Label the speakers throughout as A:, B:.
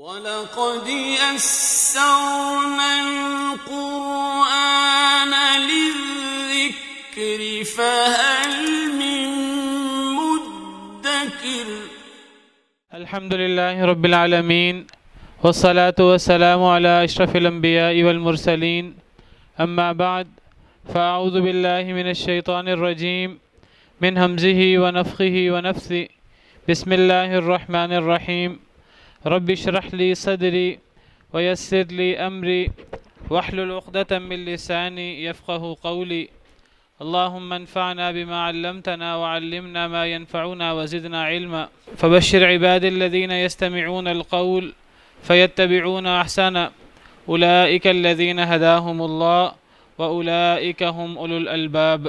A: وَلَقَدْ يَسَّرْنَا الْقُرْآنَ لِلذِّكْرِ فَهَلْ مِن مُّدَّكِرٍ
B: الحمد لله رب العالمين والصلاة والسلام على أشرف الأنبياء والمرسلين أما بعد فأعوذ بالله من الشيطان الرجيم من همزه ونفخه ونفثه بسم الله الرحمن الرحيم رب اشرح لي صدري ويسر لي أمري واحلل عقدة من لساني يفقه قولي اللهم انفعنا بما علمتنا وعلمنا ما ينفعنا وزدنا علما فبشر عبادي الذين يستمعون القول فيتبعون أحسنه أولئك الذين هداهم الله وأولئك هم أولو الألباب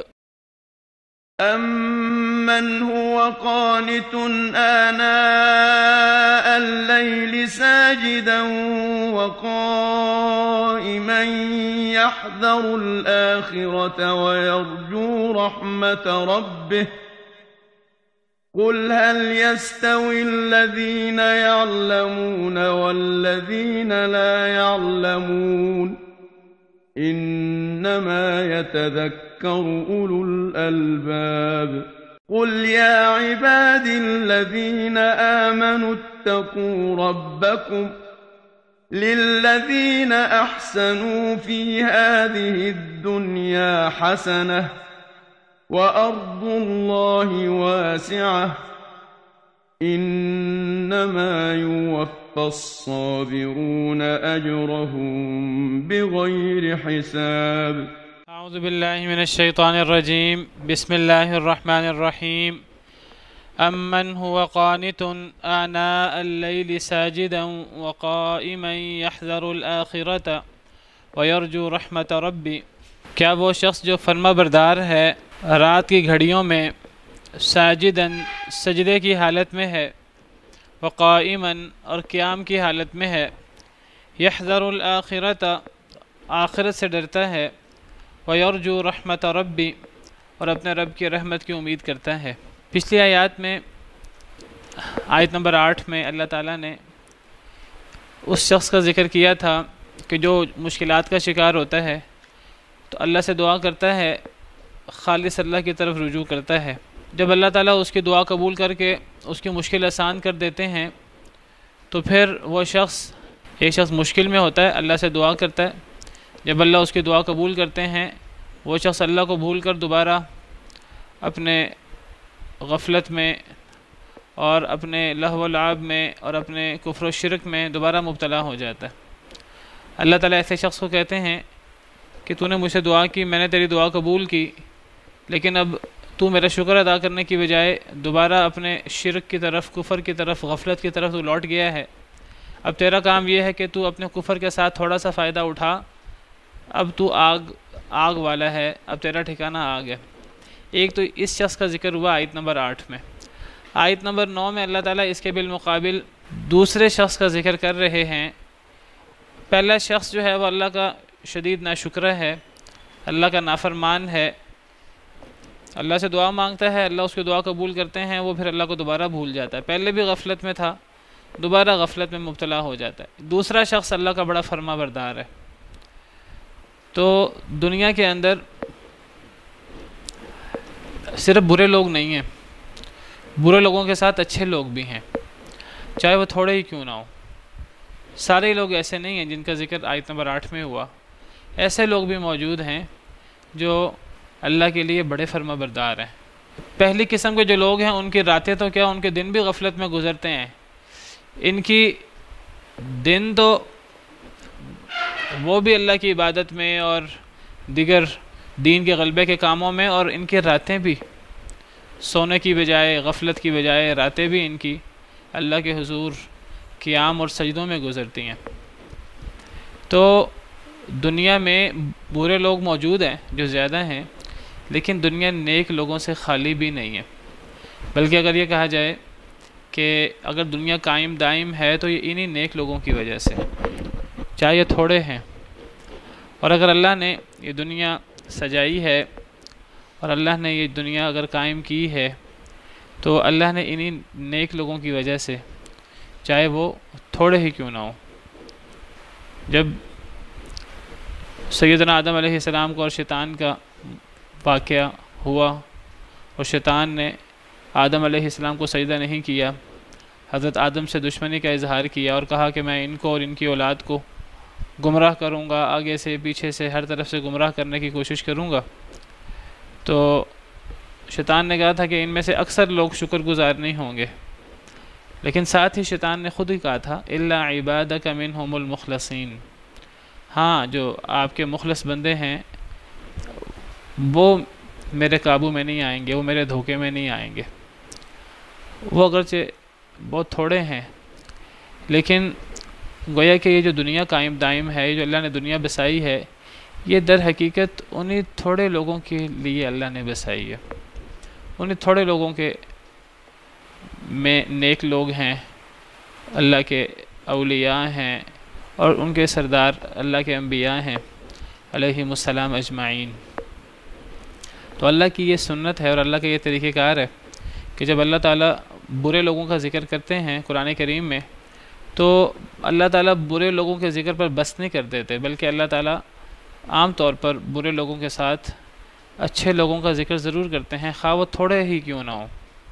C: أَمَّنْ هُوَ قَانِتٌ آنَاءَ اللَّيْلِ سَاجِدًا وَقَائِمًا يَحْذَرُ الْآخِرَةَ وَيَرْجُو رَحْمَةَ رَبِّهِ قُلْ هَلْ يَسْتَوِي الَّذِينَ يَعْلَمُونَ وَالَّذِينَ لَا يَعْلَمُونَ إِنَّمَا يَتَذَكَّرُ أُولُو الْأَلْبَابِ قُلْ يَا عِبَادِي الَّذِينَ آمَنُوا اتَّقُوا رَبَّكُمْ لِلَّذِينَ أَحْسَنُوا فِي هَذِهِ الدُّنْيَا حَسَنَةٌ وَأَرْضُ اللَّهِ وَاسِعَةٌ إِنَّمَا يُوَفَّى الصَّابِرُونَ أَجْرَهُم بِغَيْرِ حِسَابٍ
B: أعوذ بالله من الشيطان الرجيم بسم الله الرحمن الرحيم أمن هو قانت آناء الليل ساجدا وقائما يحذر الآخرة ويرجو رحمة ربي کیا وہ شخص جو فرما بردار ہے رات کی گھڑیوں میں ساجدن سجدے کی حالت میں ہے وقائما اور قیام کی حالت میں ہے یحذر الآخرة آخرت سے ڈرتا ہے وَيَرْجُو رَحْمَةَ رَبِّ اور اپنے رب کی رحمت کی امید کرتا ہے۔ پچھلی آیات میں آیت نمبر 8 میں اللہ تعالیٰ نے اس شخص کا ذکر کیا تھا کہ جو مشکلات کا شکار ہوتا ہے تو اللہ سے دعا کرتا ہے، خالص اللہ کی طرف رجوع کرتا ہے۔ جب اللہ تعالیٰ اس کی دعا قبول کر کے اس کی مشکل آسان کر دیتے ہیں تو پھر وہ ایک شخص مشکل میں ہوتا ہے، اللہ سے دعا کرتا ہے، جب اللہ اس کی دعا قبول کرتے ہیں وہ شخص اللہ کو بھول کر دوبارہ اپنے غفلت میں اور اپنے لہو و لعب میں اور اپنے کفر و شرک میں دوبارہ مبتلا ہو جاتا ہے۔ اللہ تعالیٰ ایسے شخص کو کہتے ہیں کہ تو نے مجھ سے دعا کی، میں نے تیری دعا قبول کی، لیکن اب تو میرا شکر ادا کرنے کی بجائے دوبارہ اپنے شرک کی طرف، کفر کی طرف، غفلت کی طرف تو لوٹ گیا ہے۔ اب تیرا کام یہ ہے کہ تو اپنے کفر کے ساتھ تھوڑا سا فائدہ اٹھا، اب تو آگ والا ہے، اب تیرا ٹھکانہ آگ ہے۔ ایک تو اس شخص کا ذکر ہوا آیت نمبر 8 میں۔ آیت نمبر 9 میں اللہ تعالیٰ اس کے بالمقابل دوسرے شخص کا ذکر کر رہے ہیں۔ پہلا شخص جو ہے وہ اللہ کا شدید ناشکرہ ہے، اللہ کا نافرمان ہے، اللہ سے دعا مانگتا ہے، اللہ اس کی دعا قبول کرتے ہیں، وہ پھر اللہ کو دوبارہ بھول جاتا ہے۔ پہلے بھی غفلت میں تھا، دوبارہ غفلت میں مبتلا ہو جاتا ہے۔ دوسرا شخص اللہ کا بڑا فرما بردار ہے۔ تو دنیا کے اندر صرف برے لوگ نہیں ہیں، برے لوگوں کے ساتھ اچھے لوگ بھی ہیں، چاہے وہ تھوڑے ہی کیوں نہ ہو۔ سارے لوگ ایسے نہیں ہیں جن کا ذکر آیت نمبر 8 میں ہوا، ایسے لوگ بھی موجود ہیں جو اللہ کے لیے بڑے فرما بردار ہیں۔ پہلی قسم کے جو لوگ ہیں ان کی راتیں تو کیا، ان کے دن بھی غفلت میں گزرتے ہیں۔ ان کی دن تو وہ بھی اللہ کی عبادت میں اور دیگر دین کے غلبے کے کاموں میں، اور ان کی راتیں بھی سونے کی بجائے، غفلت کی بجائے راتیں بھی ان کی اللہ کے حضور قیام اور سجدوں میں گزرتی ہیں۔ تو دنیا میں برے لوگ موجود ہیں جو زیادہ ہیں، لیکن دنیا نیک لوگوں سے خالی بھی نہیں ہے۔ بلکہ اگر یہ کہا جائے کہ اگر دنیا قائم دائم ہے تو یہ انہی نیک لوگوں کی وجہ سے، چاہے یہ تھوڑے ہیں۔ اور اگر اللہ نے یہ دنیا سجائی ہے اور اللہ نے یہ دنیا اگر قائم کی ہے تو اللہ نے انہی نیک لوگوں کی وجہ سے چاہے وہ تھوڑے ہی کیوں نہ ہو۔ جب سیدنا آدم علیہ السلام کو اور شیطان کا واقعہ ہوا اور شیطان نے آدم علیہ السلام کو سجدہ نہیں کیا، حضرت آدم سے دشمنی کا اظہار کیا اور کہا کہ میں ان کو اور ان کی اولاد کو گمراہ کروں گا، آگے سے پیچھے سے ہر طرف سے گمراہ کرنے کی کوشش کروں گا، تو شیطان نے کہا تھا کہ ان میں سے اکثر لوگ شکر گزار نہیں ہوں گے، لیکن ساتھ ہی شیطان نے خود ہی کہا تھا الا عبادک منہم المخلصین، ہاں جو آپ کے مخلص بندے ہیں وہ میرے قابو میں نہیں آئیں گے، وہ میرے دھوکے میں نہیں آئیں گے۔ وہ اگرچہ بہت تھوڑے ہیں، لیکن گویا کہ یہ جو دنیا قائم دائم ہے، یہ جو اللہ نے دنیا بسائی ہے، یہ در حقیقت انہی تھوڑے لوگوں کے لیے اللہ نے بسائی ہے، انہی تھوڑے لوگوں کے میں نیک لوگ ہیں، اللہ کے اولیاء ہیں اور ان کے سردار اللہ کے انبیاء ہیں علیہم السلام اجمعین۔ تو اللہ کی یہ سنت ہے اور اللہ کا یہ طریقہ کار ہے کہ جب اللہ تعالیٰ برے لوگوں کا ذکر کرتے ہیں قرآن کریم میں، تو اللہ تعالیٰ برے لوگوں کے ذکر پر بس نہیں کر دیتے، بلکہ اللہ تعالیٰ عام طور پر برے لوگوں کے ساتھ اچھے لوگوں کا ذکر ضرور کرتے ہیں، خواہ وہ تھوڑے ہی کیوں نہ ہوں۔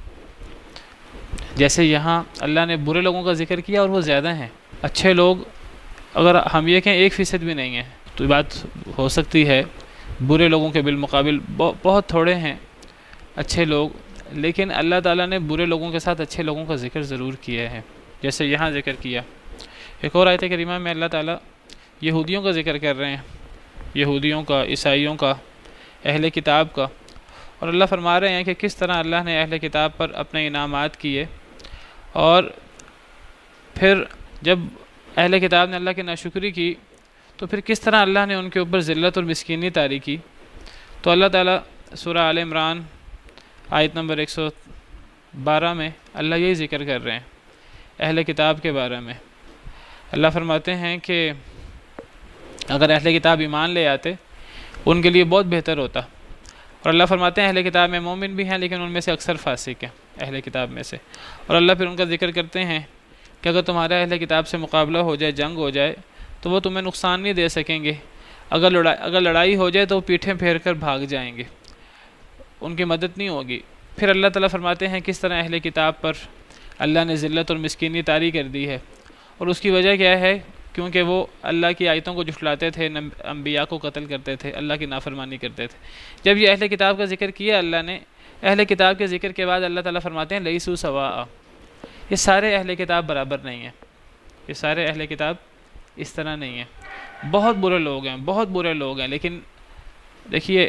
B: جیسے یہاں اللہ نے برے لوگوں کا ذکر کیا اور وہ زیادہ ہیں، اچھے لوگ اگر ہم یہ کہیں 1% بھی نہیں ہیں تو یہ بات ہو سکتی ہے، برے لوگوں کے بالمقابل بہت تھوڑے ہیں اچھے لوگ، لیکن اللہ تعالیٰ نے برے لوگوں کے ساتھ اچھے لوگوں کا ذکر ضرور کیا ہے، جیسے یہاں ذکر کیا۔ ایک اور آیت کریمہ میں اللہ تعالیٰ یہودیوں کا ذکر کر رہے ہیں، یہودیوں کا، عیسائیوں کا، اہل کتاب کا، اور اللہ فرما رہے ہیں کہ کس طرح اللہ نے اہل کتاب پر اپنے انعامات کیے، اور پھر جب اہل کتاب نے اللہ کی ناشکری کی تو پھر کس طرح اللہ نے ان کے اوپر ذلت اور مسکینی طاری کی۔ تو اللہ تعالیٰ سورہ آل عمران آیت نمبر 112 میں اللہ یہی ذکر کر رہے ہیں اہل کتاب کے بارے میں۔ اللہ فرماتے ہیں کہ اگر اہل کتاب ایمان لے آتے ان کے لیے بہت بہتر ہوتا، اور اللہ فرماتے ہیں اہل کتاب میں مومن بھی ہیں لیکن ان میں سے اکثر فاسق ہیں اہل کتاب میں سے، اور اللہ پھر ان کا ذکر کرتے ہیں کہ اگر تمہارا اہل کتاب سے مقابلہ ہو جائے، جنگ ہو جائے، تو وہ تمہیں نقصان نہیں دے سکیں گے، اگر لڑائی ہو جائے تو وہ پیٹھیں پھیر کر بھاگ جائیں گے، ان کی مدد نہیں ہوگی۔ پھر اللہ تعالیٰ فرماتے ہیں کس طرح اہل کتاب پر اللہ نے ذلت اور مسکینی طاری کر دی ہے، اور اس کی وجہ کیا ہے؟ کیونکہ وہ اللہ کی آیتوں کو جھٹلاتے تھے، انبیاء کو قتل کرتے تھے، اللہ کی نافرمانی کرتے تھے۔ جب یہ اہل کتاب کا ذکر کیا اللہ نے، اہل کتاب کے ذکر کے بعد اللہ تعالیٰ فرماتے ہیں لیسوا سواء، یہ سارے اہل کتاب برابر نہیں ہیں، یہ سارے اہل کتاب اس طرح نہیں ہیں، بہت برے لوگ ہیں، بہت برے لوگ ہیں، لیکن دیکھیے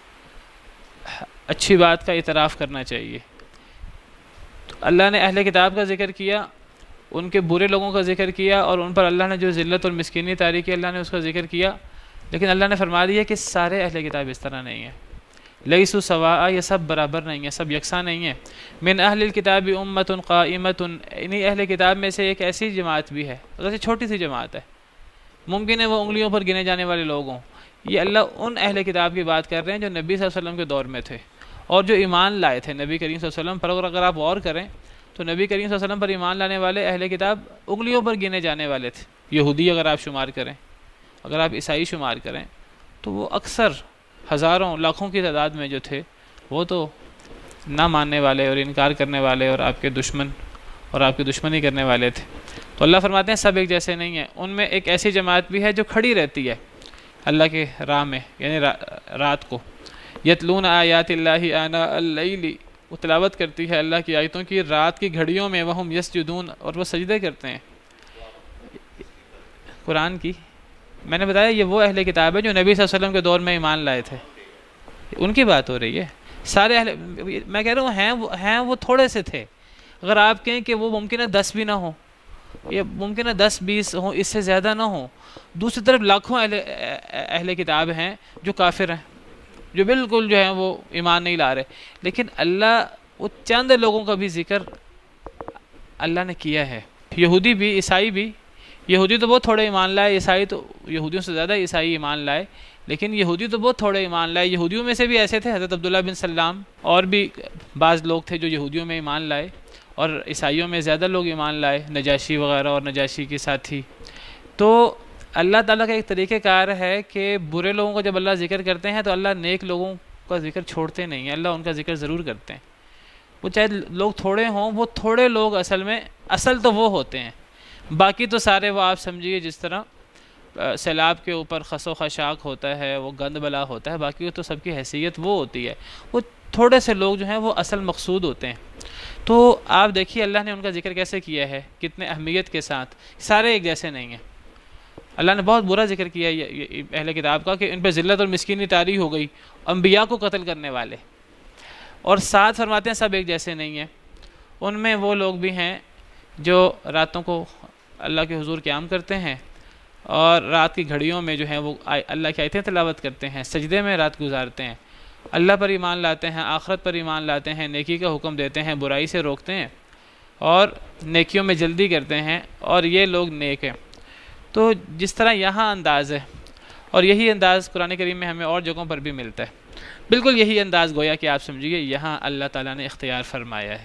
B: اچھی بات کا اعتراف کرنا چاہیے۔ تو اللہ نے اہل کتاب کا ذکر کیا، ان کے برے لوگوں کا ذکر کیا، اور ان پر اللہ نے جو ذلت اور مسکینی طاری کی اللہ نے اس کا ذکر کیا، لیکن اللہ نے فرما دیا کہ سارے اہل کتاب اس طرح نہیں ہیں، لیسوا سواء، یہ سب برابر نہیں ہیں، سب یکساں نہیں ہیں۔ من اہل الکتاب امۃ قائمۃ، انہی اہل کتاب میں سے ایک ایسی جماعت بھی ہے، اگرچہ چھوٹی سی جماعت ہے، ممکن ہے وہ انگلیوں پر گنے جانے والے لوگ ہوں، یہ اللہ ان اہل کتاب کی بات کر رہے ہیں جو نبی صلی اللہ علیہ وسلم کے دور میں تھے اور جو ایمان لائے تھے نبی کریم صلی اللہ علیہ وسلم پر۔ اگر آپ غور کریں تو نبی کریم صلی اللہ علیہ وسلم پر ایمان لانے والے اہل کتاب انگلیوں پر گنے جانے والے تھے، یہودی اگر آپ شمار کریں، اگر آپ عیسائی شمار کریں تو وہ اکثر ہزاروں لاکھوں کی تعداد میں جو تھے وہ تو نہ ماننے والے اور انکار کرنے والے اور آپ کے دشمن اور آپ کی دشمنی کرنے والے تھے۔ تو اللہ فرماتے ہیں سب ایک جیسے نہیں ہیں، ان میں ایک ایسی جماعت بھی ہے جو کھڑی رہتی ہے اللہ کے راہ میں، یعنی رات کو، یتلون آیات اللہ آناء اللیل، وہ تلاوت کرتی ہے اللہ کی آیتوں کی رات کی گھڑیوں میں، وہم یسجدون، اور وہ سجدے کرتے ہیں قرآن کی۔ میں نے بتایا یہ وہ اہل کتاب ہے جو نبی صلی اللہ علیہ وسلم کے دور میں ایمان لائے تھے، ان کی بات ہو رہی ہے۔ سارے اہل، میں کہہ رہا ہوں ہیں وہ تھوڑے سے تھے، اگر آپ کہیں کہ وہ ممکن ہے 10 بھی نہ ہوں، یہ ممکن ہے 10-20 ہوں، اس سے زیادہ نہ ہوں، دوسری طرف لاکھوں اہل کتاب ہیں جو کافر ہیں، جو بالکل جو ہیں وہ ایمان نہیں لا رہے، لیکن اللہ وہ چند لوگوں کا بھی ذکر اللہ نے کیا ہے۔ یہودی بھی، عیسائی بھی، یہودی تو بہت تھوڑے ایمان لائے، عیسائی تو یہودیوں سے زیادہ عیسائی ایمان لائے، لیکن یہودی تو بہت تھوڑے ایمان لائے۔ یہودیوں میں سے بھی ایسے تھے حضرت عبداللہ بن سلام، اور بھی بعض لوگ تھے جو یہودیوں میں ایمان لائے، اور عیسائیوں میں زیادہ لوگ ایمان لائے، نجاشی وغیرہ اور نجاشی کے ساتھی۔ تو اللہ تعالیٰ کا ایک طریقہ کار ہے کہ برے لوگوں کو جب اللہ ذکر کرتے ہیں تو اللہ نیک لوگوں کا ذکر چھوڑتے نہیں ہیں، اللہ ان کا ذکر ضرور کرتے ہیں۔ وہ چاہے لوگ تھوڑے ہوں، وہ تھوڑے لوگ اصل تو وہ ہوتے ہیں، باقی تو سارے وہ آپ سمجھیے جس طرح سیلاب کے اوپر خس و خشاک ہوتا ہے، وہ گند بلا ہوتا ہے، باقی تو سب کی حیثیت وہ ہوتی ہے، وہ تھوڑے سے لوگ جو ہیں وہ اصل مقصود ہوتے ہیں۔ تو آپ دیکھیے اللہ نے ان کا ذکر کیسے کیا ہے، کتنے اہمیت کے ساتھ، سارے ایک جیسے نہیں ہیں۔ اللہ نے بہت برا ذکر کیا ہے اہل کتاب کا کہ ان پہ ذلت اور مسکینی طاری ہو گئی، انبیاء کو قتل کرنے والے، اور ساتھ فرماتے ہیں سب ایک جیسے نہیں ہیں۔ ان میں وہ لوگ بھی ہیں جو راتوں کو اللہ کے حضور قیام کرتے ہیں اور رات کی گھڑیوں میں جو ہیں وہ اللہ کی آیتیں تلاوت کرتے ہیں، سجدے میں رات گزارتے ہیں، اللہ پر ایمان لاتے ہیں، آخرت پر ایمان لاتے ہیں، نیکی کا حکم دیتے ہیں، برائی سے روکتے ہیں اور نیکیوں میں جلدی کرتے ہیں، اور یہ لوگ نیک ہیں۔ تو جس طرح یہاں انداز ہے، اور یہی انداز قرآن کریم میں ہمیں اور جگہوں پر بھی ملتا ہے، بالکل یہی انداز گویا کہ آپ سمجھیے یہاں اللہ تعالیٰ نے اختیار فرمایا ہے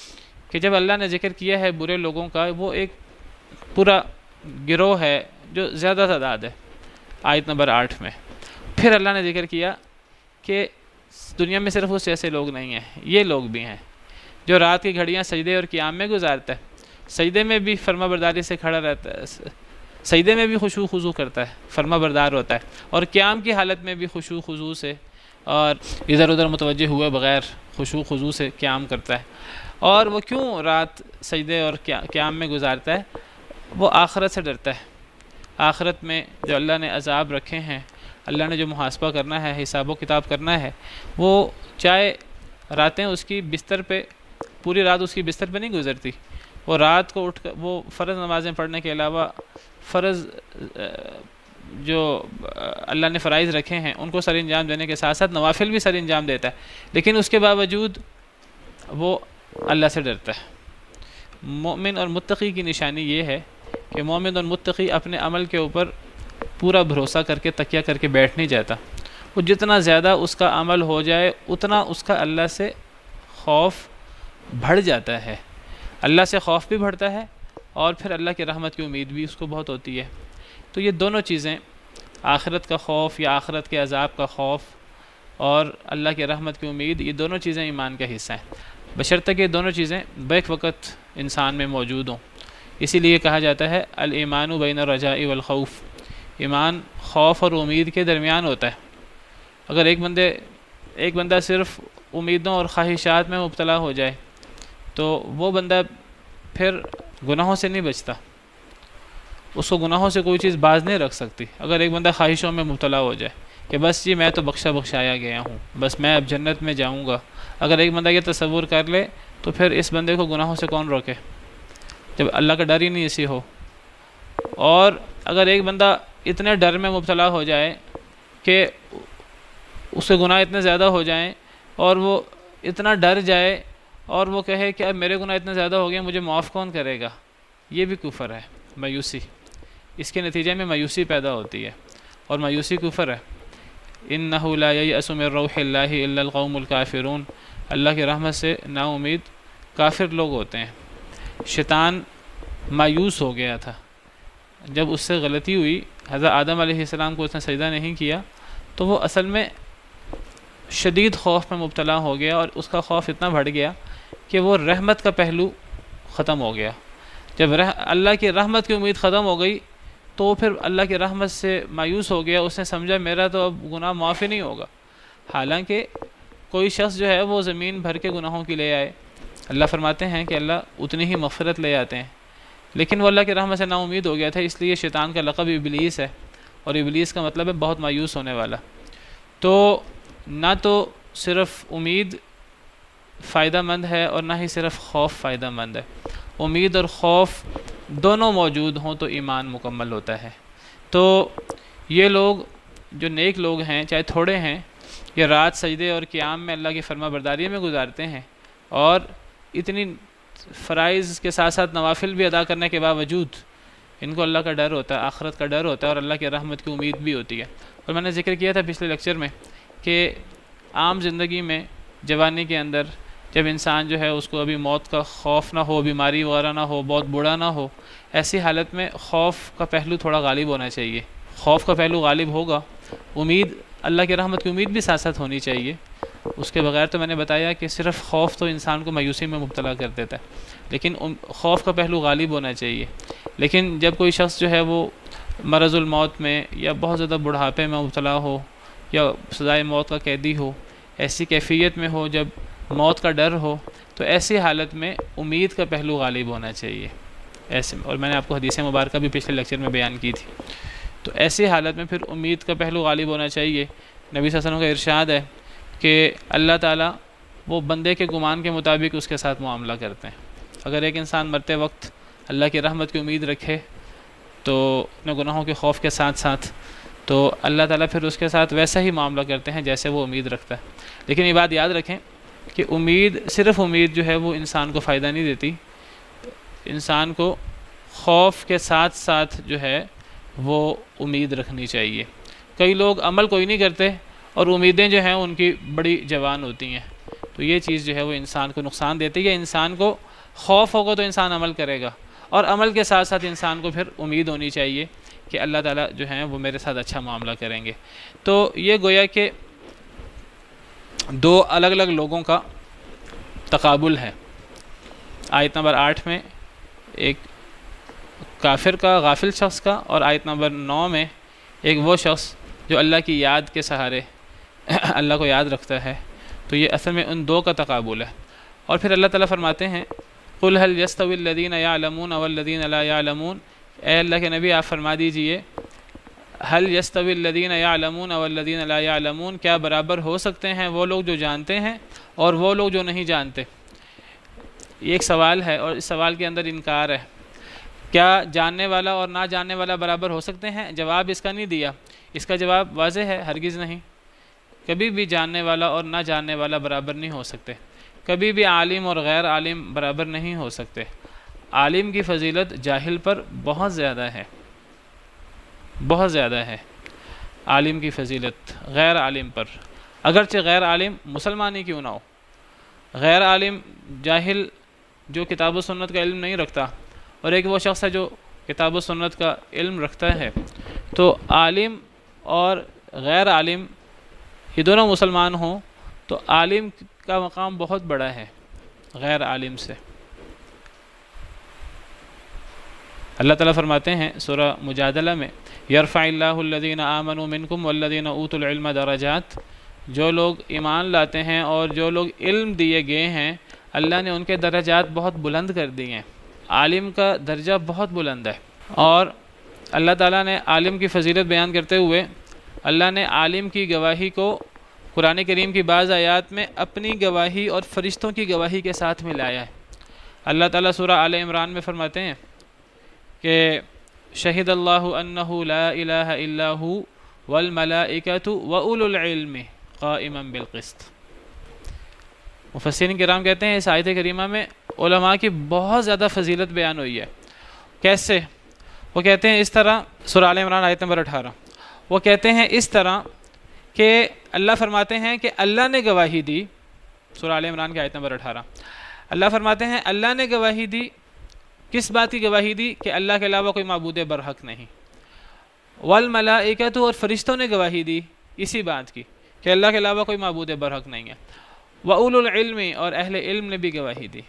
B: کہ جب اللہ نے ذکر کیا ہے برے لوگوں کا، وہ ایک پورا گروہ ہے جو زیادہ تعداد ہے آیت نمبر 8 میں، پھر اللہ نے ذکر کیا کہ دنیا میں صرف اس جیسے لوگ نہیں ہیں، یہ لوگ بھی ہیں جو رات کی گھڑیاں سجدے اور قیام میں گزارتا ہے، سجدے میں بھی فرما برداری سے کھڑا رہتا ہے، سجدے میں بھی خشوع خضوع کرتا ہے، فرما بردار ہوتا ہے، اور قیام کی حالت میں بھی خشوع خضوع سے اور ادھر ادھر متوجہ ہوئے بغیر خشوع خضوع سے قیام کرتا ہے۔ اور وہ کیوں رات سجدے اور قیام میں گزارتا ہے؟ وہ آخرت سے ڈرتا ہے، آخرت میں جو اللہ نے عذاب رکھے ہیں، اللہ نے جو محاسبہ کرنا ہے، حساب و کتاب کرنا ہے، وہ چاہے راتیں اس کی بستر پہ، پوری رات اس کی بستر پہ نہیں گزرتی، وہ رات کو اٹھ کر وہ فرض نمازیں پڑھنے کے علاوہ فرض جو اللہ نے فرائض رکھے ہیں ان کو سر انجام دینے کے ساتھ ساتھ نوافل بھی سر انجام دیتا ہے، لیکن اس کے باوجود وہ اللہ سے ڈرتا ہے۔ مومن اور متقی کی نشانی یہ ہے کہ مومن اور متقی اپنے عمل کے اوپر پورا بھروسہ کر کے تکیہ کر کے بیٹھ نہیں جاتا، وہ جتنا زیادہ اس کا عمل ہو جائے اتنا اس کا اللہ سے خوف بڑھ جاتا ہے، اللہ سے خوف بھی بڑھتا ہے اور پھر اللہ کی رحمت کی امید بھی اس کو بہت ہوتی ہے۔ تو یہ دونوں چیزیں، آخرت کا خوف یا آخرت کے عذاب کا خوف اور اللہ کی رحمت کی امید، یہ دونوں چیزیں ایمان کا حصہ ہیں، بشرطہ کہ دونوں چیزیں بیک وقت انسان میں موجود ہوں۔ اسی لیے کہا جاتا ہے الایمان بین الرجاء والخوف، ایمان خوف اور امید کے درمیان ہوتا ہے۔ اگر ایک بندہ صرف امیدوں اور خواہشات میں مبتلا ہو جائے تو وہ بندہ پھر گناہوں سے نہیں بچتا، اس کو گناہوں سے کوئی چیز باز نہیں رکھ سکتی۔ اگر ایک بندہ خواہشوں میں مبتلا ہو جائے کہ بس جی میں تو بخشایا گیا ہوں، بس میں اب جنت میں جاؤں گا، اگر ایک بندہ یہ تصور کر لے تو پھر اس بندے کو گناہوں سے کون روکے جب اللہ کا ڈر ہی نہیں اسی ہو۔ اور اگر ایک بندہ اتنے ڈر میں مبتلا ہو جائے کہ اس کے گناہ اتنے زیادہ ہو جائیں اور وہ اتنا ڈر جائے اور وہ کہے کہ اب میرے گناہ اتنے زیادہ ہو گئے، مجھے معاف کون کرے گا، یہ بھی کفر ہے، مایوسی، اس کے نتیجے میں مایوسی پیدا ہوتی ہے، اور مایوسی کفر ہے۔ اِنَّهُ لَا يَيْأَسُ مِن رَّوْحِ اللَّهِ إِلَّا الْقَوْمُ الْكَافِرُونَ، اللہ کی رحمت سے نا امید کافر لوگ ہوتے ہیں۔ شیطان مایوس ہو گیا تھا جب اس سے غلطی ہوئی، حضرت آدم علیہ السلام کو اس نے سجدہ نہیں کیا تو وہ اصل میں شدید خوف میں مبتلا ہو گیا، اور اس کا خوف اتنا بڑھ گیا کہ وہ رحمت کا پہلو ختم ہو گیا۔ جب اللہ کی رحمت کی امید ختم ہو گئی تو وہ پھر اللہ کی رحمت سے مایوس ہو گیا، اس نے سمجھا میرا تو اب گناہ معاف ہی نہیں ہوگا۔ حالانکہ کوئی شخص جو ہے وہ زمین بھر کے گناہوں کی لے آئے، اللہ فرماتے ہیں کہ اللہ اتنی ہی مغفرت لے آتے ہیں، لیکن وہ اللہ کی رحمت سے نا امید ہو گیا تھا، اس لیے شیطان کا لقب ابلیس ہے، اور ابلیس کا مطلب ہے بہت مایوس ہونے والا۔ تو نہ تو صرف امید فائدہ مند ہے اور نہ ہی صرف خوف فائدہ مند ہے، امید اور خوف دونوں موجود ہوں تو ایمان مکمل ہوتا ہے۔ تو یہ لوگ جو نیک لوگ ہیں، چاہے تھوڑے ہیں، یہ رات سجدے اور قیام میں اللہ کی فرما برداری میں گزارتے ہیں، اور اتنی فرائض کے ساتھ ساتھ نوافل بھی ادا کرنے کے باوجود ان کو اللہ کا ڈر ہوتا ہے، آخرت کا ڈر ہوتا ہے، اور اللہ کی رحمت کی امید بھی ہوتی ہے۔ اور میں نے ذکر کیا تھا پچھلے لیکچر میں کہ عام زندگی میں، جوانی کے اندر جب انسان جو ہے اس کو ابھی موت کا خوف نہ ہو، بیماری وغیرہ نہ ہو، بہت بوڑھا نہ ہو، ایسی حالت میں خوف کا پہلو تھوڑا غالب ہونا چاہیے۔ خوف کا پہلو غالب ہوگا، امید، اللہ کی رحمت کی امید بھی ساتھ ساتھ ہونی چاہیے۔ اس کے بغیر تو میں نے بتایا کہ صرف خوف تو انسان کو مایوسی میں مبتلا کر دیتا ہے، لیکن خوف کا پہلو غالب ہونا چاہیے۔ لیکن جب کوئی شخص جو ہے وہ مرض الموت میں یا بہت زیادہ بڑھاپے میں مبتلا ہو یا سزائے موت کا قیدی ہو، ایسی کیفیت میں ہو جب موت کا ڈر ہو، تو ایسی حالت میں امید کا پہلو غالب ہونا چاہیے۔ ایسے اور میں نے آپ کو حدیث مبارکہ بھی پچھلے لیکچر میں بیان کی تھی۔ تو ایسی حالت میں پھر امید کا پہلو غالب ہونا چاہیے۔ نبی صلی اللہ علیہ وسلم کا ارشاد ہے کہ اللہ تعالیٰ وہ بندے کے گمان کے مطابق اس کے ساتھ معاملہ کرتے ہیں۔ اگر ایک انسان مرتے وقت اللہ کی رحمت کی امید رکھے تو اپنے گناہوں کے خوف کے ساتھ ساتھ، تو اللہ تعالیٰ پھر اس کے ساتھ ویسا ہی معاملہ کرتے ہیں جیسے وہ امید رکھتا ہے۔ لیکن یہ بات یاد رکھیں کہ صرف امید جو ہے وہ انسان کو فائدہ نہیں دیتی، انسان کو خوف کے ساتھ ساتھ جو ہے وہ امید رکھنی چاہیے۔ کئی لوگ عمل کوئی نہیں کرتے اور امیدیں جو ہیں ان کی بڑی جوان ہوتی ہیں، تو یہ چیز جو ہے وہ انسان کو نقصان دیتی ہے۔ انسان کو خوف ہوگا تو انسان عمل کرے گا، اور عمل کے ساتھ ساتھ انسان کو پھر امید ہونی چاہیے کہ اللہ تعالیٰ جو ہیں وہ میرے ساتھ اچھا معاملہ کریں گے۔ تو یہ گویا کہ دو الگ الگ لوگوں کا تقابل ہے۔ آیت نمبر 8 میں ایک کافر کا، غافل شخص کا، اور آیت نمبر 9 میں ایک وہ شخص جو اللہ کی یاد کے سہارے اللہ کو یاد رکھتا ہے۔ تو یہ اصل میں ان دو کا تقابل ہے۔ اور پھر اللہ تعالیٰ فرماتے ہیں قُلْ هَلْ يَسْتَوِي الَّذِينَ يَعْلَمُونَ وَالَّذِينَ لَا يَعْلَمُونَ، اے اللہ کے نبی آپ فرما دیجئے هَلْ يَسْتَوِي الَّذِينَ يَعْلَمُونَ وَالَّذِينَ لَا يَعْلَمُونَ، کیا برابر ہو سکتے ہیں وہ لوگ جو جانتے ہیں اور وہ لوگ جو نہیں جانتے؟ یہ ایک سوال ہے اور اس سوال کے اندر انکار ہے۔ کیا جاننے والا اور نہ جاننے والا برابر ہو سکتے ہیں؟ جواب اس کا نہیں دیا۔ اس کا جواب واضح ہے، ہرگز نہیں۔ کبھی بھی جاننے والا اور نہ جاننے والا برابر نہیں ہو سکتے، کبھی بھی عالم اور غیر عالم برابر نہیں ہو سکتے۔ عالم کی فضیلت جاہل پر بہت زیادہ ہے، بہت زیادہ ہے عالم کی فضیلت غیر عالم پر، اگرچہ غیر عالم مسلمان ہی کیوں نہ ہو۔ غیر عالم جاہل جو کتاب و سنت کا علم نہیں رکھتا، اور ایک وہ شخص ہے جو کتاب و سنت کا علم رکھتا ہے، تو عالم اور غیر عالم یہ دونوں مسلمان ہوں تو عالم کا مقام بہت بڑا ہے غیر عالم سے۔ اللہ تعالیٰ فرماتے ہیں سورہ مجادلہ میں یرفع اللہ الذین آمنوا منکم والذین اوتوا العلم درجات، جو لوگ ایمان لاتے ہیں اور جو لوگ علم دیے گئے ہیں اللہ نے ان کے درجات بہت بلند کر دیے ہیں۔ عالم کا درجہ بہت بلند ہے، اور اللہ تعالیٰ نے عالم کی فضیلت بیان کرتے ہوئے اللہ نے عالم کی گواہی کو قرآن کریم کی بعض آیات میں اپنی گواہی اور فرشتوں کی گواہی کے ساتھ ملایا ہے۔ اللہ تعالیٰ سورہ آل عمران میں فرماتے ہیں کہ شہد اللہ انہ لا الہ الا ہو والملائکۃ واولو العلم قائما بالقسط۔ مفسرین کرام کہتے ہیں اس آیت کریمہ میں علماء کی بہت زیادہ فضیلت بیان ہوئی ہے۔ کیسے؟ وہ کہتے ہیں اس طرح، سورہ آل عمران آیت نمبر 18، وہ کہتے ہیں اس طرح کہ اللہ فرماتے ہیں کہ اللہ نے گواہی دی، سورہ آل عمران کی آیت نمبر 18، اللہ فرماتے ہیں اللہ نے گواہی دی، کس بات کی گواہی دی؟ کہ اللہ کے علاوہ کوئی معبود برحق نہیں۔ والملائکۃ، اور فرشتوں نے گواہی دی اسی بات کی کہ اللہ کے علاوہ کوئی معبود برحق نہیں ہے۔ وَأُولُو الْعِلْمِ، اور اہل علم نے بھی گواہی دی۔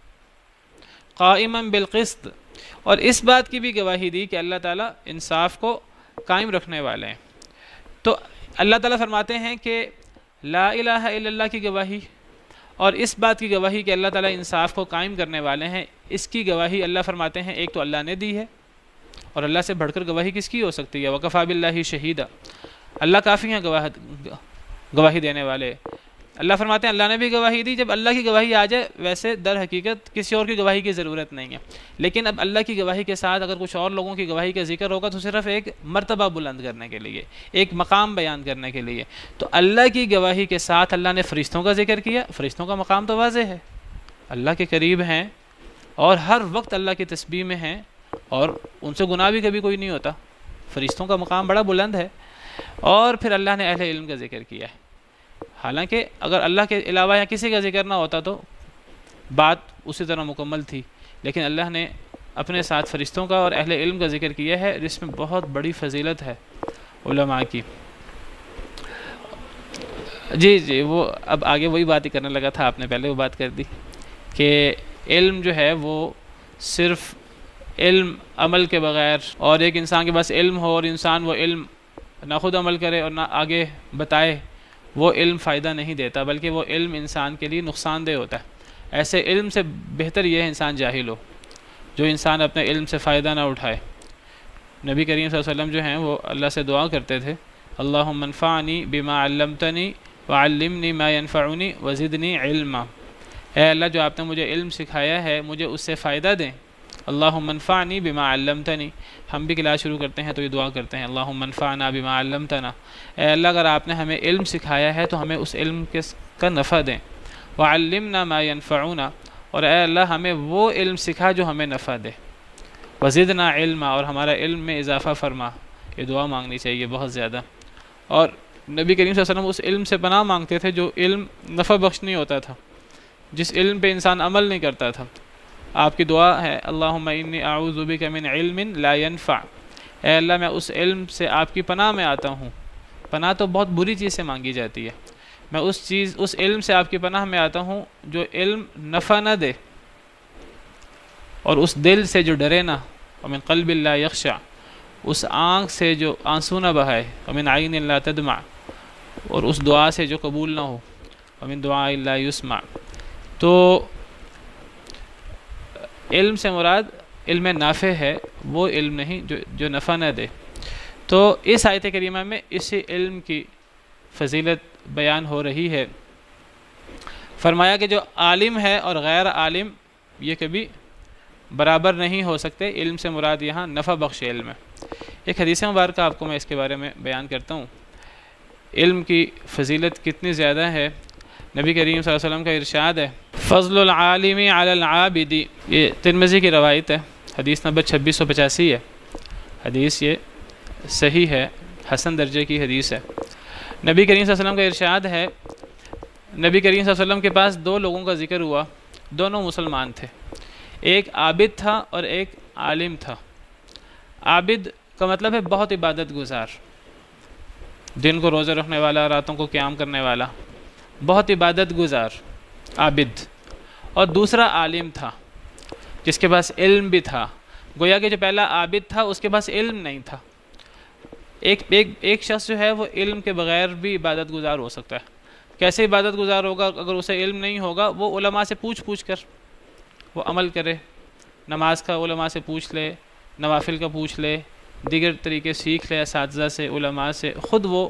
B: قائما بالقسط، اور اس بات کی بھی گواہی دی کہ اللہ تعالیٰ انصاف کو قائم رکھنے والے ہیں۔ تو اللہ تعالیٰ فرماتے ہیں کہ لا الہ الا اللہ کی گواہی اور اس بات کی گواہی کہ اللہ تعالیٰ انصاف کو قائم کرنے والے ہیں، اس کی گواہی اللہ فرماتے ہیں ایک تو اللہ نے دی ہے، اور اللہ سے بڑھ کر گواہی کس کی ہو سکتی ہے؟ وَكَفَى بِاللَّهِ شَهِيدًا، اللہ کافی ہیں گواہی دینے والے۔ اللہ فرماتے ہیں اللہ نے بھی گواہی دی۔ جب اللہ کی گواہی آ جائے ویسے در حقیقت کسی اور کی گواہی کی ضرورت نہیں ہے، لیکن اب اللہ کی گواہی کے ساتھ اگر کچھ اور لوگوں کی گواہی کا ذکر ہوگا تو صرف ایک مرتبہ بلند کرنے کے لیے، ایک مقام بیان کرنے کے لیے۔ تو اللہ کی گواہی کے ساتھ اللہ نے فرشتوں کا ذکر کیا۔ فرشتوں کا مقام تو واضح ہے، اللہ کے قریب ہیں اور ہر وقت اللہ کی تسبیح میں ہیں، اور ان سے گناہ بھی کبھی کوئی نہیں ہوتا۔ فرشتوں کا مقام بڑا بلند ہے۔ اور پھر اللہ نے اہل علم کا ذکر کیا ہے۔ حالانکہ اگر اللہ کے علاوہ یا کسی کا ذکر نہ ہوتا تو بات اسی طرح مکمل تھی، لیکن اللہ نے اپنے ساتھ فرشتوں کا اور اہل علم کا ذکر کیا ہے، جس میں بہت بڑی فضیلت ہے علماء کی۔ جی وہ اب آگے وہی بات ہی کرنے لگا تھا، آپ نے پہلے وہ بات کر دی کہ علم جو ہے وہ صرف علم عمل کے بغیر، اور ایک انسان کے پاس علم ہو اور انسان وہ علم نہ خود عمل کرے اور نہ آگے بتائے، وہ علم فائدہ نہیں دیتا، بلکہ وہ علم انسان کے لیے نقصان دہ ہوتا ہے۔ ایسے علم سے بہتر یہ ہے انسان جاہل ہو، جو انسان اپنے علم سے فائدہ نہ اٹھائے۔ نبی کریم صلی اللہ علیہ وسلم جو ہیں وہ اللہ سے دعا کرتے تھے، اللہم انفعنی بما علمتنی وعلمنی ما ینفعنی وزدنی علما، اے اللہ جو آپ نے مجھے علم سکھایا ہے مجھے اس سے فائدہ دیں۔ اللہم انفعنی بما علمتنی، ہم بھی کلاس شروع کرتے ہیں تو یہ دعا کرتے ہیں، اللہم انفعنا بما علمتنا، اے اللہ اگر آپ نے ہمیں علم سکھایا ہے تو ہمیں اس علم کا نفع دیں۔ وعلمنا ما ینفعنا، اور اے اللہ ہمیں وہ علم سکھا جو ہمیں نفع دے۔ وزدنا علما، اور ہمارا علم میں اضافہ فرما۔ یہ دعا مانگنی چاہیے بہت زیادہ۔ اور نبی کریم صلی اللہ علیہ وسلم اس علم سے پناہ مانگتے تھے جو علم نفع بخش نہیں ہوتا تھا، جس علم پہ انسان عمل نہیں کرتا تھا۔ آپ کی دعا ہے اللہم انی اعوذ بک من علم لا ینفع، اے اللہ میں اس علم سے آپ کی پناہ میں آتا ہوں۔ پناہ تو بہت بری چیز سے مانگی جاتی ہے، میں اس علم سے آپ کی پناہ میں آتا ہوں جو علم نفع نہ دے، اور اس دل سے جو ڈرے نہ، ومن قلب لا یخشع، اس آنکھ سے جو آنسو نہ بہائے، ومن عین لا تدمع، اور اس دعا سے جو قبول نہ ہو، ومن دعاء لا یسمع۔ تو علم سے مراد علم نافع ہے، وہ علم نہیں جو نفع نہ دے۔ تو اس آیت کریمہ میں اسی علم کی فضیلت بیان ہو رہی ہے۔ فرمایا کہ جو عالم ہے اور غیر عالم یہ کبھی برابر نہیں ہو سکتے، علم سے مراد یہاں نفع بخش علم ہے۔ ایک حدیث مبارکہ آپ کو میں اس کے بارے میں بیان کرتا ہوں، علم کی فضیلت کتنی زیادہ ہے۔ نبی کریم صلی اللہ علیہ وسلم کا ارشاد ہے، فضل العالم علی العابد، یہ ترمذی کی روایت ہے، حدیث نمبر 2685 ہے، حدیث یہ صحیح ہے، حسن درجے کی حدیث ہے۔ نبی کریم صلی اللہ علیہ وسلم کا ارشاد ہے، نبی کریم صلی اللہ علیہ وسلم کے پاس دو لوگوں کا ذکر ہوا، دونوں مسلمان تھے، ایک عابد تھا اور ایک عالم تھا۔ عابد کا مطلب ہے بہت عبادت گزار، دن کو روزہ رکھنے والا، راتوں کو قیام کرنے والا، بہت عبادت گزار عابد۔ اور دوسرا عالم تھا جس کے پاس علم بھی تھا، گویا کہ جو پہلا عابد تھا اس کے پاس علم نہیں تھا۔ ایک شخص جو ہے وہ علم کے بغیر بھی عبادت گزار ہو سکتا ہے۔ کیسے عبادت گزار ہوگا؟ اگر اسے علم نہیں ہوگا وہ علماء سے پوچھ کر وہ عمل کرے، نماز کا علماء سے پوچھ لے، نوافل کا پوچھ لے، دیگر طریقے سیکھ لے اساتذہ سے، علماء سے۔ خود وہ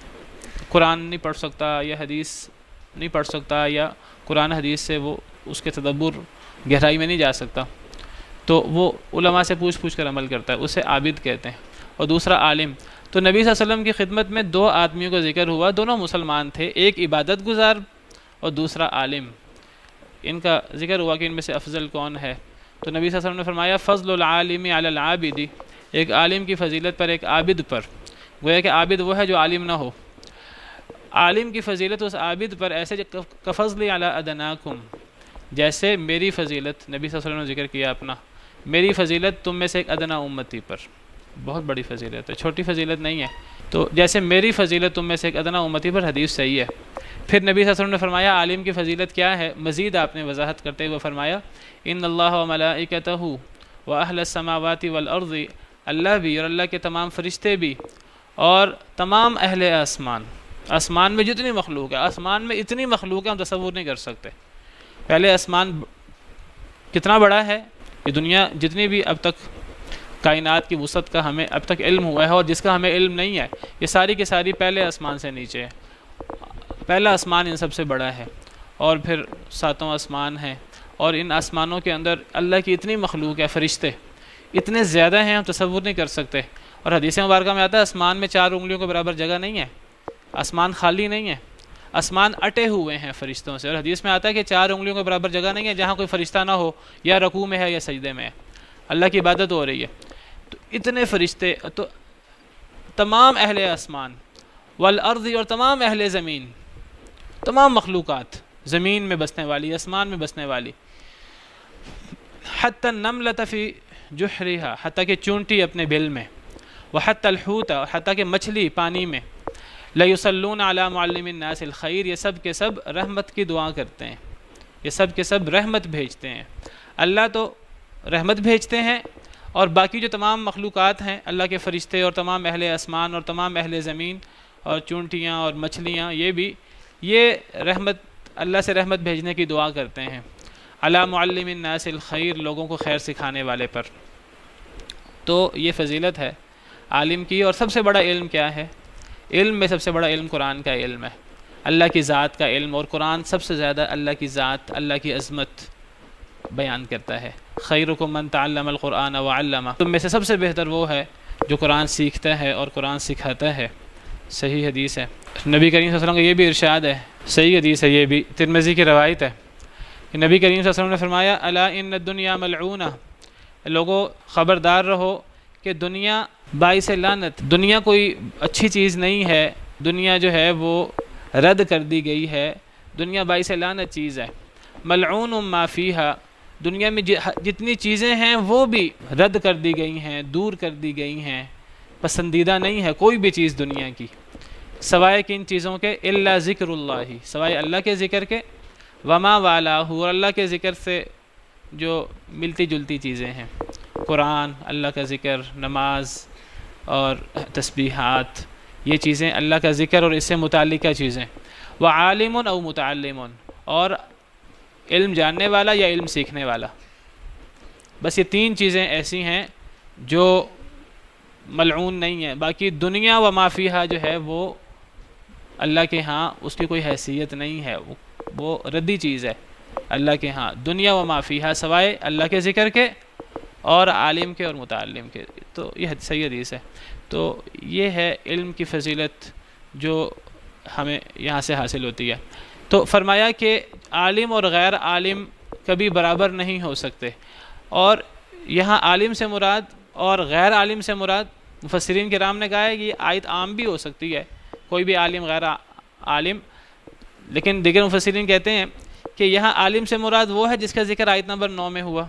B: قرآن نہیں پڑھ سکتا یا حدیث نہیں پڑھ سکتا یا قرآن حدیث سے وہ اس کے تدبر گہرائی میں نہیں جا سکتا، تو وہ علماء سے پوچھ کر عمل کرتا ہے، اسے عابد کہتے ہیں۔ اور دوسرا عالم۔ تو نبی صلی اللہ علیہ وسلم کی خدمت میں دو آدمیوں کا ذکر ہوا، دونوں مسلمان تھے، ایک عبادت گزار اور دوسرا عالم۔ ان کا ذکر ہوا کہ ان میں سے افضل کون ہے، تو نبی صلی اللہ علیہ وسلم نے فرمایا فضل العالم علی العابد، ایک عالم کی فضیلت پر ایک عابد پر، گویا کہ عابد وہ ہے جو عالم نہ ہو۔ عالم کی فضیلت اس عابد پر ایسے کفضل علی ادناکم، جیسے میری فضیلت، نبی صلی اللہ علیہ وسلم نے ذکر کیا اپنا، میری فضیلت تم میں سے ایک ادنا امتی پر، بہت بڑی فضیلت ہے، چھوٹی فضیلت نہیں ہے۔ تو جیسے میری فضیلت تم میں سے ایک ادنا امتی پر، حدیث صحیح ہے۔ پھر نبی صلی اللہ علیہ وسلم نے فرمایا عالم کی فضیلت کیا ہے، مزید آپ نے وضاحت کرتے ہوئے فرمایا ان اللہ و ملائکتہ و اہل السماوات والارض، اللہ بھی اور اللہ کے تمام فرشتے بھی اور تمام اہل آسمان، آسمان میں جتنی مخلوق ہے، آسمان میں اتنی مخلوق ہے ہم تصور نہیں کر سکتے۔ پہلے آسمان کتنا بڑا ہے، یہ دنیا جتنی بھی اب تک کائنات کی وسعت کا ہمیں اب تک علم ہوا ہے اور جس کا ہمیں علم نہیں ہے، یہ ساری کی ساری پہلے آسمان سے نیچے ہے۔ پہلا آسمان ان سب سے بڑا ہے، اور پھر ساتوں آسمان ہیں، اور ان آسمانوں کے اندر اللہ کی اتنی مخلوق ہے، فرشتے اتنے زیادہ ہیں ہم تصور نہیں کر سکتے۔ اور حدیث مبارکہ میں آتا ہے آسمان میں 4 انگلیوں کے برابر جگہ نہیں ہے، آسمان خالی نہیں ہے، آسمان اٹے ہوئے ہیں فرشتوں سے۔ اور حدیث میں آتا ہے کہ 4 انگلیوں کے برابر جگہ نہیں ہے جہاں کوئی فرشتہ نہ ہو، یا رکوع میں ہے یا سجدے میں ہے، اللہ کی عبادت ہو رہی ہے۔ تو اتنے فرشتے، تو تمام اہل آسمان والارض، اور تمام اہل زمین، تمام مخلوقات، زمین میں بسنے والی، آسمان میں بسنے والی، حتی النملۃ فی جحرها، حتیٰ کہ چونٹی اپنے بل میں، وحتی الحوت، حتیٰ کہ مچھلی پانی میں، لیصلون علی معلم الناس الخیر، یہ سب کے سب رحمت کی دعا کرتے ہیں، یہ سب کے سب رحمت بھیجتے ہیں۔ اللہ تو رحمت بھیجتے ہیں، اور باقی جو تمام مخلوقات ہیں، اللہ کے فرشتے اور تمام اہل آسمان اور تمام اہل زمین اور چونٹیاں اور مچھلیاں، یہ رحمت، اللہ سے رحمت بھیجنے کی دعا کرتے ہیں۔ علی معلم الناس الخیر، لوگوں کو خیر سکھانے والے پر۔ تو یہ فضیلت ہے عالم کی۔ اور سب سے بڑا علم کیا ہے؟ علم میں سب سے بڑا علم قرآن کا علم ہے، اللہ کی ذات کا علم، اور قرآن سب سے زیادہ اللہ کی ذات، اللہ کی عظمت بیان کرتا ہے۔ خیرکم من تعلم القرآن وعلمہ، تم میں سے سب سے بہتر وہ ہے جو قرآن سیکھتا ہے اور قرآن سکھاتا ہے۔ صحیح حدیث ہے، نبی کریم صلی اللہ علیہ وسلم کا یہ بھی ارشاد ہے، صحیح حدیث ہے، یہ بھی ترمذی کی روایت ہے کہ نبی کریم صلی اللہ علیہ وسلم نے فرمایا الا ان الدنیا ملعونہ، لوگوں خبردار رہو کہ دنیا باعث لعنت، دنیا کوئی اچھی چیز نہیں ہے، دنیا جو ہے وہ رد کر دی گئی ہے، دنیا باعث لعنت چیز ہے۔ ملعون ما فیہا، دنیا میں جتنی چیزیں ہیں وہ بھی رد کر دی گئی ہیں، دور کر دی گئی ہیں، پسندیدہ نہیں ہے کوئی بھی چیز دنیا کی، سوائے کن چیزوں کے؟ الا ذکر اللہ، سوائے اللہ کے ذکر کے، وما والہ، اور اللہ کے ذکر سے جو ملتی جلتی چیزیں ہیں، قرآن، اللہ کا ذکر، نماز اور تسبیحات، یہ چیزیں اللہ کا ذکر اور اس سے متعلقہ چیزیں۔ وعالم او متعلم، اور علم جاننے والا یا علم سیکھنے والا، بس یہ تین چیزیں ایسی ہیں جو ملعون نہیں ہیں۔ باقی دنیا و ما فیہا جو ہے وہ اللہ کے ہاں اس کی کوئی حیثیت نہیں ہے، وہ ردی چیز ہے اللہ کے ہاں، دنیا و ما فیہا، سوائے اللہ کے ذکر کے اور عالم کے اور متعلم کے۔ تو یہ صحیح حدیث ہے۔ تو یہ ہے علم کی فضیلت جو ہمیں یہاں سے حاصل ہوتی ہے۔ تو فرمایا کہ عالم اور غیر عالم کبھی برابر نہیں ہو سکتے، اور یہاں عالم سے مراد اور غیر عالم سے مراد، مفسرین کرام نے کہا ہے کہ یہ آیت عام بھی ہو سکتی ہے، کوئی بھی عالم غیر عالم، لیکن دیگر مفسرین کہتے ہیں کہ یہاں عالم سے مراد وہ ہے جس کا ذکر آیت نمبر 9 میں ہوا،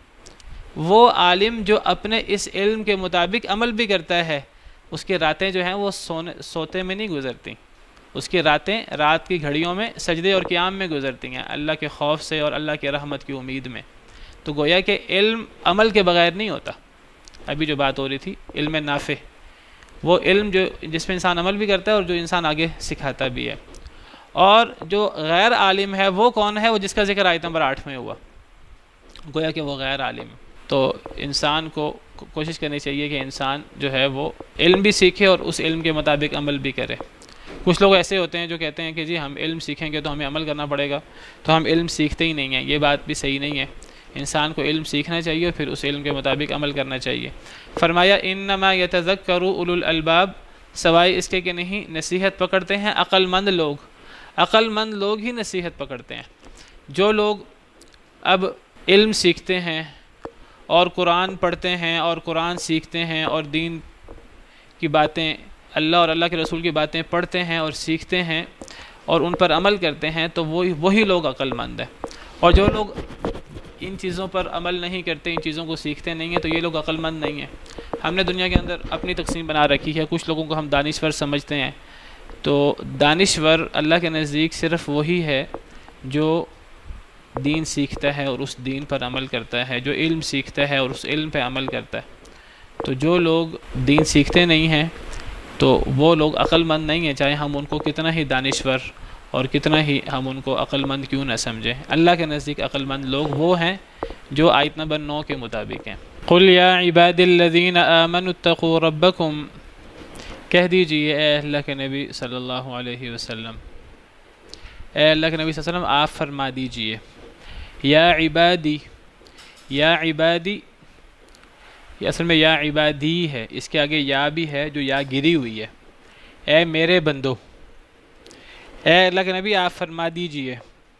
B: وہ عالم جو اپنے اس علم کے مطابق عمل بھی کرتا ہے، اس کی راتیں جو ہیں وہ سوتے میں نہیں گزرتی، اس کی راتیں رات کی گھڑیوں میں سجدے اور قیام میں گزرتی ہیں، اللہ کے خوف سے اور اللہ کے رحمت کی امید میں۔ تو گویا کہ علم عمل کے بغیر نہیں ہوتا۔ ابھی جو بات ہو رہی تھی علم نافع، وہ علم جس میں انسان عمل بھی کرتا ہے اور جو انسان آگے سکھاتا بھی ہے۔ اور جو غیر عالم ہے وہ کون ہے؟ وہ جس کا ذکر آیت نمبر 8 میں ہوا، گویا کہ وہ غیر عالم ہے۔ تو انسان کو کوشش کرنی چاہیے کہ انسان جو ہے وہ علم بھی سیکھے اور اس علم کے مطابق عمل بھی کرے۔ کچھ لوگ ایسے ہوتے ہیں جو کہتے ہیں کہ جی ہم علم سیکھیں گے تو ہمیں عمل کرنا پڑے گا، تو ہم علم سیکھتے ہی نہیں ہیں۔ یہ بات بھی صحیح نہیں ہے، انسان کو علم سیکھنا چاہیے اور پھر اس علم کے مطابق عمل کرنا چاہیے۔ فرمایا انما یتذکر اولو الالباب، سوائے اس کے کہ نہیں نصیحت پکڑتے ہیں عقل مند لوگ، عقل مند لوگ ہی نصیحت پکڑتے ہیں۔ جو لوگ اب علم سیکھتے ہیں اور قرآن پڑھتے ہیں اور قرآن سیکھتے ہیں اور دین کی باتیں، اللہ اور اللہ کے رسول کی باتیں پڑھتے ہیں اور سیکھتے ہیں اور ان پر عمل کرتے ہیں، تو وہی لوگ عقل مند ہیں۔ اور جو لوگ ان چیزوں پر عمل نہیں کرتے، ان چیزوں کو سیکھتے نہیں ہیں، تو یہ لوگ عقل مند نہیں ہیں۔ ہم نے دنیا کے اندر اپنی تقسیم بنا رکھی ہے، کچھ لوگوں کو ہم دانشور سمجھتے ہیں، تو دانشور اللہ کے نزدیک صرف وہی ہے جو دین سیکھتا ہے اور اس دین پر عمل کرتا ہے، جو علم سیکھتا ہے اور اس علم پہ عمل کرتا ہے۔ تو جو لوگ دین سیکھتے نہیں ہیں تو وہ لوگ عقل مند نہیں ہیں، چاہے ہم ان کو کتنا ہی دانشور اور کتنا ہی ہم ان کو عقل مند کیوں نہ سمجھیں۔ اللہ کے نزدیک عقل مند لوگ وہ ہیں جو آیت نمبر 9 کے مطابق ہیں۔ قل یا عباد الذین آمنوا اتقوا ربکم، کہہ دیجئے اے اللہ کے نبی صلی اللہ علیہ وسلم، اے اللہ کے نبی صلی اللہ علیہ وسلم آپ فرما دیجئے، یا عبادی، یا عبادی، یہ اصل میں یا عبادی ہے، اس کے آگے یا بھی ہے جو یا گری ہوئی ہے، اے میرے بندو، اے اللہ کے نبی آپ فرما دیجئے،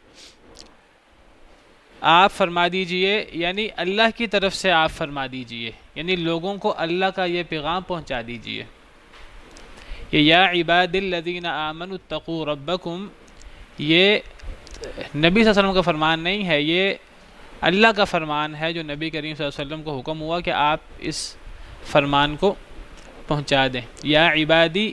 B: آپ فرما دیجئے، یعنی اللہ کی طرف سے آپ فرما دیجئے، یعنی لوگوں کو اللہ کا یہ پیغام پہنچا دیجئے۔ یہ یا عباد الذین آمنوا اتقوا ربکم، یہ نبی صلی اللہ علیہ وسلم کا فرمان نہیں ہے، یہ اللہ کا فرمان ہے جو نبی کریم صلی اللہ علیہ وسلم کو حکم ہوا کہ آپ اس فرمان کو پہنچا دیں۔ یا عبادی،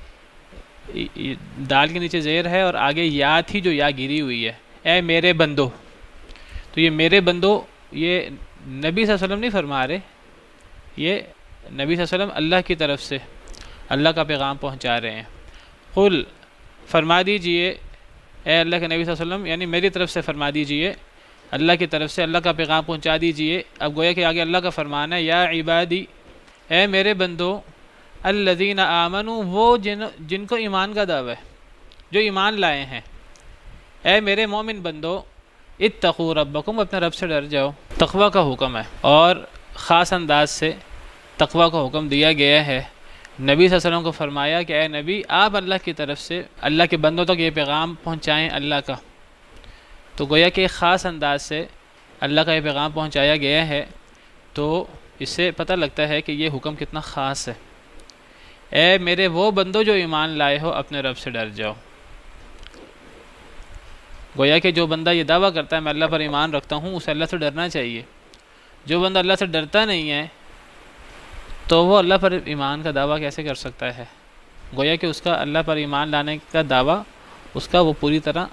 B: دال کے نیچے زیر ہے اور آگے یا تھی جو یا گری ہوئی ہے، اے میرے بندو۔ تو یہ میرے بندو یہ نبی صلی اللہ علیہ وسلم نہیں فرما رہے، یہ نبی صلی اللہ علیہ وسلم اللہ کی طرف سے اللہ کا پیغام پہنچا رہے ہیں۔ قل، فرما دیجئے، اے اللہ کے نبی صلی اللہ علیہ وسلم، یعنی میری طرف سے فرما دیجئے، اللہ کی طرف سے اللہ کا پیغام پہنچا دیجئے۔ اب گویا کہ آگے اللہ کا فرمان ہے، یا عبادی، اے میرے بندو، الذین آمنوا، وہ جن کو ایمان کا دعویٰ ہے، جو ایمان لائے ہیں، اے میرے مومن بندو، اتقوا ربکم، اپنے رب سے ڈر جاؤ۔ تقوی کا حکم ہے اور خاص انداز سے تقوی کا حکم دیا گیا ہے۔ نبی صلی اللہ علیہ وسلم کو فرمایا کہ اے نبی، آپ اللہ کی طرف سے اللہ کے بندوں تک یہ پیغام پہنچائیں اللہ کا۔ تو گویا کہ خاص انداز سے اللہ کا یہ پیغام پہنچایا گیا ہے، تو اس سے پتہ لگتا ہے کہ یہ حکم کتنا خاص ہے۔ اے میرے وہ بندو جو ایمان لائے ہو، اپنے رب سے ڈر جاؤ۔ گویا کہ جو بندہ یہ دعویٰ کرتا ہے میں اللہ پر ایمان رکھتا ہوں، اسے اللہ سے ڈرنا چاہیے۔ جو بندہ اللہ سے ڈرتا نہیں ہے تو وہ اللہ پر ایمان کا دعویٰ کیسے کر سکتا ہے؟ گویا کہ اس کا اللہ پر ایمان لانے کا دعویٰ اس کا وہ پوری طرح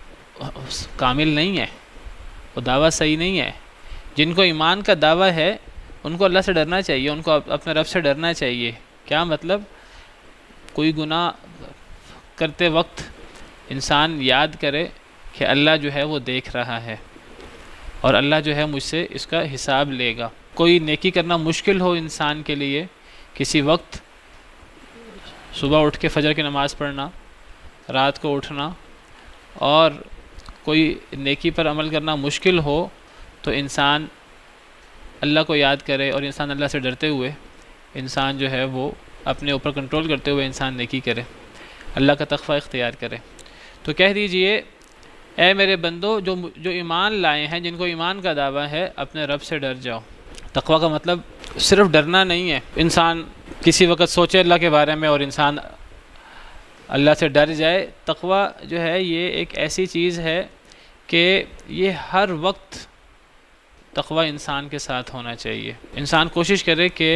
B: کامل نہیں ہے، وہ دعویٰ صحیح نہیں ہے۔ جن کو ایمان کا دعویٰ ہے ان کو اللہ سے ڈرنا چاہیے، ان کو اپنے رب سے ڈرنا چاہیے۔ کیا مطلب؟ کوئی گناہ کرتے وقت انسان یاد کرے کہ اللہ جو ہے وہ دیکھ رہا ہے اور اللہ جو ہے مجھ سے اس کا حساب لے گا۔ کوئی نیکی کرنا مشکل ہو انسان کے لیے، کسی وقت صبح اٹھ کے فجر کی نماز پڑھنا، رات کو اٹھنا، اور کوئی نیکی پر عمل کرنا مشکل ہو، تو انسان اللہ کو یاد کرے اور انسان اللہ سے ڈرتے ہوئے انسان جو ہے وہ اپنے اوپر کنٹرول کرتے ہوئے انسان نیکی کرے، اللہ کا تقوی اختیار کرے۔ تو کہہ دیجئے، اے میرے بندو جو ایمان لائے ہیں، جن کو ایمان کا دعویٰ ہے، اپنے رب سے ڈر جاؤ۔ تقوی کا مطلب صرف ڈرنا نہیں ہے، انسان کسی وقت سوچے اللہ کے بارے میں اور انسان اللہ سے ڈر جائے۔ تقوی جو ہے یہ ایک ایسی چیز ہے کہ یہ ہر وقت تقوی انسان کے ساتھ ہونا چاہیے۔ انسان کوشش کرے کہ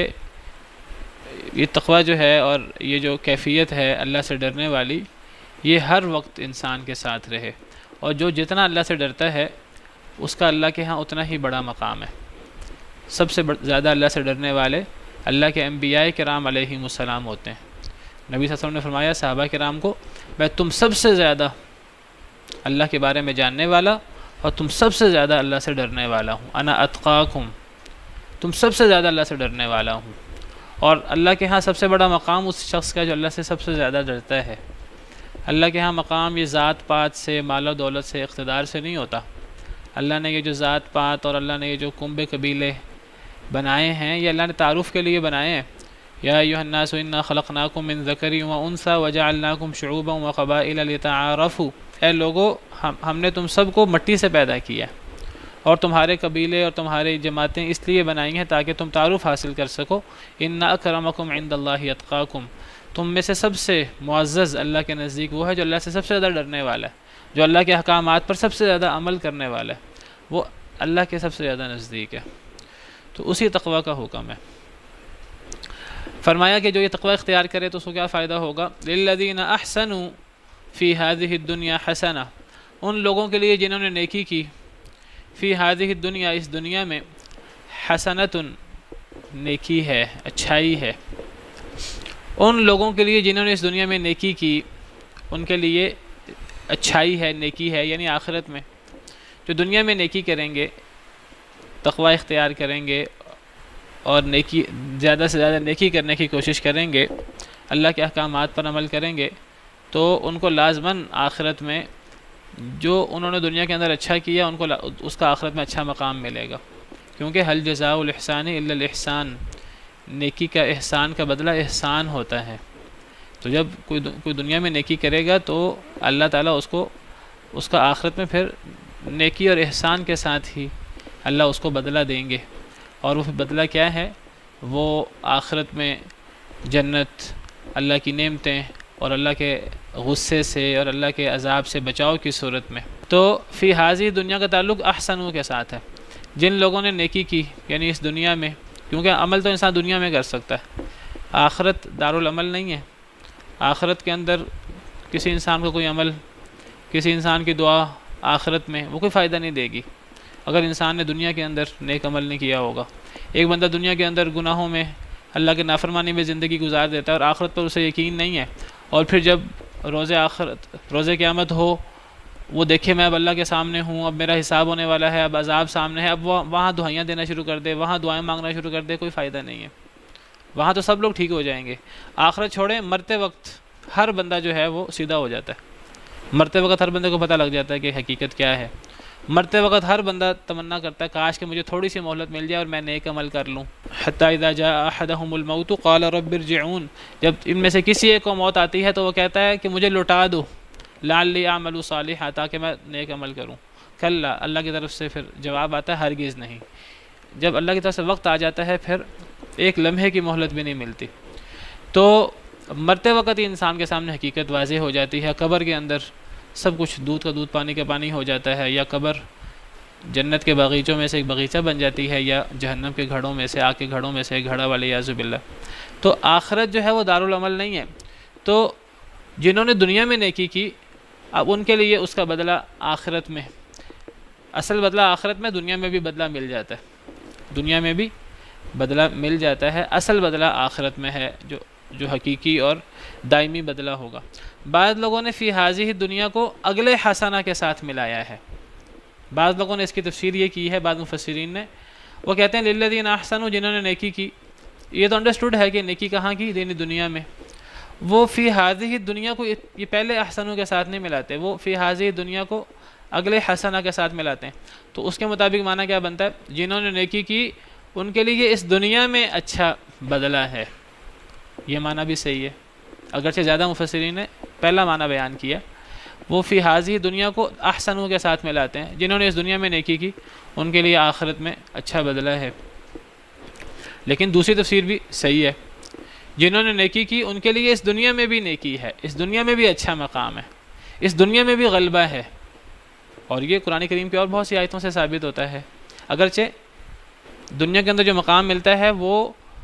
B: یہ تقوی جو ہے اور یہ جو کیفیت ہے اللہ سے ڈرنے والی، یہ ہر وقت انسان کے ساتھ رہے، اور جو جتنا اللہ سے ڈرتا ہے اس کا اللہ کے ہاں اتنا ہی بڑا مقام ہے۔ سب سے زیادہ اللہ سے ڈرنے والے اللہ کے انبیاء کرام علیہم السلام ہوتے ہیں۔ نبی صلی اللہ علیہ وسلم نے فرمایا صحابہ کرام کو، میں تم سب سے زیادہ اللہ کے بارے میں جاننے والا اور تم سب سے زیادہ اللہ سے ڈرنے والا ہوں، انا اتقاکم، تم سب سے زیادہ اللہ سے ڈرنے والا ہوں۔ اور اللہ کے ہاں سب سے بڑا مقام اس شخص کا جو اللہ سے سب سے زیادہ ڈرتا ہے۔ اللہ کے ہاں مقام یہ ذات پات سے، مال و دولت سے، اقتدار سے نہیں ہوتا۔ اللہ نے یہ جو ذات پات اور اللہ نے یہ جو کنبے قبیلے بنائے ہیں، یہ اللہ نے تعارف کے لیے بنائے ہیں۔ یا ایھا الناس انا خلقناکم من ذکر و انثی وجعلناکم شعوبا وقبائل لتعارفوا، اے لوگو ہم نے تم سب کو مٹی سے پیدا کیا اور تمہارے قبیلے اور تمہاری جماعتیں اس لیے بنائی ہیں تاکہ تم تعارف حاصل کر سکو۔ ان اکرمکم عند اللہ اتقاکم، تم میں سے سب سے معزز اللہ کے نزدیک وہ ہے جو اللہ سے سب سے زیادہ ڈرنے والا ہے، جو اللہ کے احکامات پر سب سے زیادہ عمل کرنے والا ہے، وہ اللہ کے سب سے زیادہ نزدیک ہے۔ تو اسی تقوی کا حکم ہے۔ فرمایا کہ جو یہ تقوی اختیار کرے تو اس کو کیا فائدہ ہوگا؟ للذین احسنوا فی ہذہ الدنیا حسنہ، ان لوگوں کے لیے جنہوں نے نیکی کی، فی ہذہ الدنیا، اس دنیا میں، حسنۃ، نیکی ہے، اچھائی ہے۔ ان لوگوں کے لیے جنہوں نے اس دنیا میں نیکی کی، ان کے لیے اچھائی ہے، نیکی ہے، یعنی آخرت میں جو دنیا میں نیکی کریں گے، تقوی اختیار کریں گے اور نیکی زیادہ سے زیادہ نیکی کرنے کی کوشش کریں گے، اللہ کے احکامات پر عمل کریں گے، تو ان کو لازماً آخرت میں جو انہوں نے دنیا کے اندر اچھا کیا ان کو اس کا آخرت میں اچھا مقام ملے گا، کیونکہ حل جزاء الاحسان الا الاحسان، نیکی کا احسان کا بدلہ احسان ہوتا ہے۔ تو جب کوئی دنیا میں نیکی کرے گا تو اللہ تعالیٰ اس کا آخرت میں پھر نیکی اور احسان کے ساتھ ہی اللہ اس کو بدلہ دیں گے، اور وہ بدلہ کیا ہے؟ وہ آخرت میں جنت، اللہ کی نعمتیں اور اللہ کے غصے سے اور اللہ کے عذاب سے بچاؤ کی صورت میں۔ تو فی حاضی دنیا کا تعلق احسنوں کے ساتھ ہے، جن لوگوں نے نیکی کی یعنی اس دنیا میں، کیونکہ عمل تو انسان دنیا میں کر سکتا ہے، آخرت دارالعمل نہیں ہے۔ آخرت کے اندر کسی انسان کو کوئی عمل، کسی انسان کی دعا آخرت میں وہ کوئی فائدہ نہیں دے گی اگر انسان نے دنیا کے اندر نیک عمل نہیں کیا ہوگا۔ ایک بندہ دنیا کے اندر گناہوں میں، اللہ کے نافرمانی میں زندگی گزار دیتا ہے اور آخرت پر اسے یقین نہیں ہے، اور پھر جب روز قیامت ہو، وہ دیکھے میں اب اللہ کے سامنے ہوں، اب میرا حساب ہونے والا ہے، اب عذاب سامنے ہے، اب وہ وہاں دعائیاں دینا شروع کر دے، وہاں دعائیں مانگنا شروع کر دے، کوئی فائدہ نہیں ہے۔ وہاں تو سب لوگ ٹھیک ہو جائیں گے، آخرت چھوڑیں، مرتے وقت ہر بندہ جو ہے وہ سیدھا ہو جاتا ہے۔ مرتے وقت ہر بندے کو پتہ لگ جاتا ہے کہ حقیقت کیا ہے۔ مرتے وقت ہر بندہ تمنا کرتا ہے کاش کہ مجھے تھوڑی سی مہلت مل جائے اور میں نیک عمل کر لوں۔ حتی اذا جاء احدهم الموت قال رب ارجعون، جب ان میں سے کسی ایک کو موت آتی ہے تو وہ کہتا ہے کہ مجھے لوٹا دو، لعلی اعمل صالحا، تاکہ میں نیک عمل کروں۔ کلا، اللہ کی طرف سے پھر جواب آتا ہے ہرگز نہیں۔ جب اللہ کی طرف سے وقت آ جاتا ہے پھر ایک لمحے کی مہلت بھی نہیں ملتی۔ تو مرتے وقت ہی انسان کے سامنے حقیقت واضح ہو جاتی ہے۔ قبر کے اندر سب کچھ دودھ کا دودھ پانی کا پانی ہو جاتا ہے، یا قبر جنت کے باغیچوں میں سے ایک باغیچہ بن جاتی ہے، یا جہنم کے گھڑوں میں سے، آگ کے گھڑوں میں سے ایک گھڑا والیاذ باللہ۔ تو آخرت جو ہے وہ دارالعمل نہیں ہے۔ تو جنہوں نے دنیا میں نیکی کی، اب ان کے لیے اس کا بدلہ آخرت میں، اصل بدلہ آخرت میں، دنیا میں بھی بدلہ مل جاتا ہے، دنیا میں بھی بدلہ مل جاتا ہے، اصل بدلہ آخرت میں ہے، جو حقیقی اور دائمی بدلہ ہوگا۔ بعض لوگوں نے فی حاضی دنیا کو اگلے حسنہ کے ساتھ ملایا ہے۔ بعض لوگوں نے اس کی تفسیر یہ کی ہے، بعض مفسرین نے، وہ کہتے ہیں للذین احسنوا، جنہوں نے نیکی کی۔ یہ تو انڈرسٹوڈ ہے کہ نیکی کہاں کی، دنیا میں۔ وہ فی حاضی دنیا کو یہ پہلے احسنوں کے ساتھ نہیں ملاتے، وہ فی حاضی دنیا کو اگلے حسنہ کے ساتھ ملاتے ہیں۔ تو اس کے مطابق معنی کیا بنتا ہے، جنہوں نے نیکی کی ان کے لیے اس دنیا میں اچھا بدلہ ہے۔ یہ معنی بھی صحیح ہے، اگرچہ زیادہ مفسرین نے پہلا معنی بیان کیا۔ وہ فی حاضی دنیا کو احسنوں کے ساتھ ملاتے ہیں، جنہوں نے اس دنیا میں نیکی کی ان کے لیے آخرت میں اچھا بدلہ ہے۔ لیکن دوسری تفسیر بھی صحیح ہے، جنہوں نے نیکی کی ان کے لیے اس دنیا میں بھی نیکی ہے، اس دنیا میں بھی اچھا مقام ہے، اس دنیا میں بھی غلبہ ہے۔ اور یہ قرآن کریم کی اور بہت سی آیتوں سے ثابت ہوتا ہے۔ اگرچہ دنیا کے اندر جو مقام ملتا ہے وہ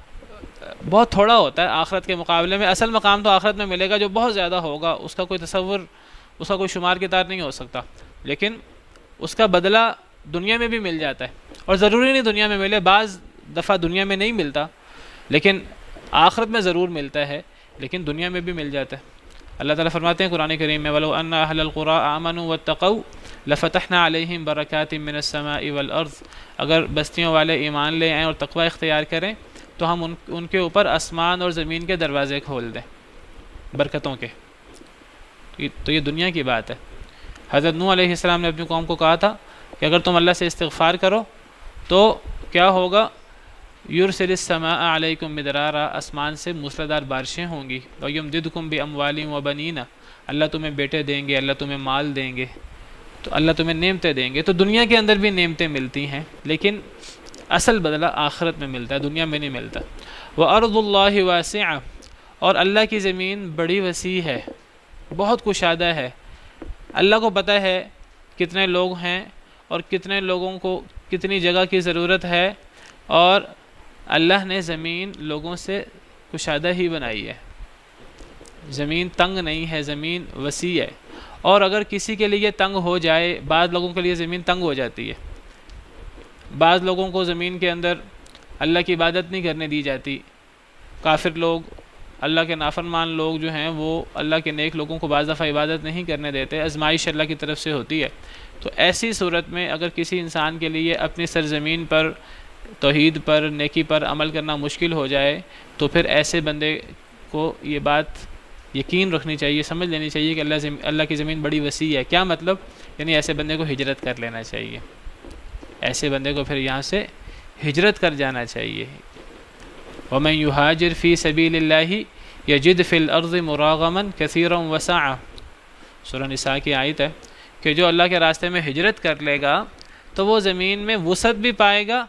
B: بہت تھوڑا ہوتا ہے آخرت کے مقابلے میں، اصل مقام تو آخرت میں ملے گا جو بہت زیادہ ہوگا، اس کا کوئی تصور، اس کا کوئی شمار کتار نہیں ہو سکتا، لیکن اس کا بدلہ دنیا میں بھی مل جاتا ہے۔ اور ضروری نہیں دنیا میں ملے، بعض دفعہ دنیا میں نہیں ملتا لیکن آخرت میں ضرور ملتا ہے، لیکن دنیا میں بھی مل جاتا ہے۔ اللہ تعالیٰ فرماتے ہیں قرآن کریم میں وَلَوْ أَنَّ أَهْلَ الْقُرَىٰ آمَنُوا وَاتَّقَوْا لَفَتَحْنَا عَلَيْهِمْ بَرَكَاتٍ مِّنَ السَّمَاءِ وَالْأَرْضِ، اگر بستیوں والے ایمان لے آئیں اور تقوی اختیار کریں تو ہم ان کے اوپر آسمان اور زمین کے دروازے کھول دیں برکتوں کے۔ تو یہ دنیا کی بات ہے۔ حضرت نوح علیہ السلام نے اپنی قوم کو کہا تھا کہ اگر تم اللہ سے استغفار کرو تو کیا ہوگا، یرسل السماء علیکم مدرارا، آسمان سے موسلادھار بارشیں ہوں گی، ویمددکم باموال وبنین، اللہ تمہیں بیٹے دیں گے، اللہ تمہیں مال دیں گے، تو اللہ تمہیں نعمتیں دیں گے۔ تو دنیا کے اندر بھی نعمتیں ملتی ہیں لیکن اصل بدلہ آخرت میں ملتا ہے، دنیا میں نہیں ملتا۔ وَأَرْضُ اللَّهِ وَاسِعَةٌ، اور اللہ کی زمین بڑی وسیع ہے، بہت کشادہ ہے۔ اللہ کو پتہ ہے کتنے لوگ ہیں اور کتنے لوگوں کو کتنی جگہ کی ضرورت ہے، اور اللہ نے زمین لوگوں سے کشادہ ہی بنائی ہے، زمین تنگ نہیں ہے، زمین وسیع ہے۔ اور اگر کسی کے لیے تنگ ہو جائے، بعض لوگوں کے لیے زمین تنگ ہو جاتی ہے، بعض لوگوں کو زمین کے اندر اللہ کی عبادت نہیں کرنے دی جاتی، کافر لوگ، اللہ کے نافرمان لوگ جو ہیں وہ اللہ کے نیک لوگوں کو بعض دفعہ عبادت نہیں کرنے دیتے، آزمائش اللہ کی طرف سے ہوتی ہے۔ تو ایسی صورت میں اگر کسی انسان کے لیے اپنی سرزمین پر توحید پر، نیکی پر عمل کرنا مشکل ہو جائے تو پھر ایسے بندے کو یہ بات یقین رکھنی چاہیے، سمجھ لینی چاہیے کہ اللہ کی زمین بڑی وسیع ہے۔ کیا مطلب؟ یعنی ایسے بندے کو ہجرت کر لینا چاہیے، ایسے بندے کو پھر یہاں سے ہجرت کر جانا چاہیے۔ وَمَن يُهَاجِرْ فِي سَبِيلِ اللَّهِ يَجِدْ فِي الْأَرْضِ مُرَاغَمًا كَثِيرًا وَسَعًا، سورہ نساء کی آیت ہے کہ جو اللہ کے راستے میں ہجرت کر لے گا تو وہ زمین میں وسعت بھی پائے گا،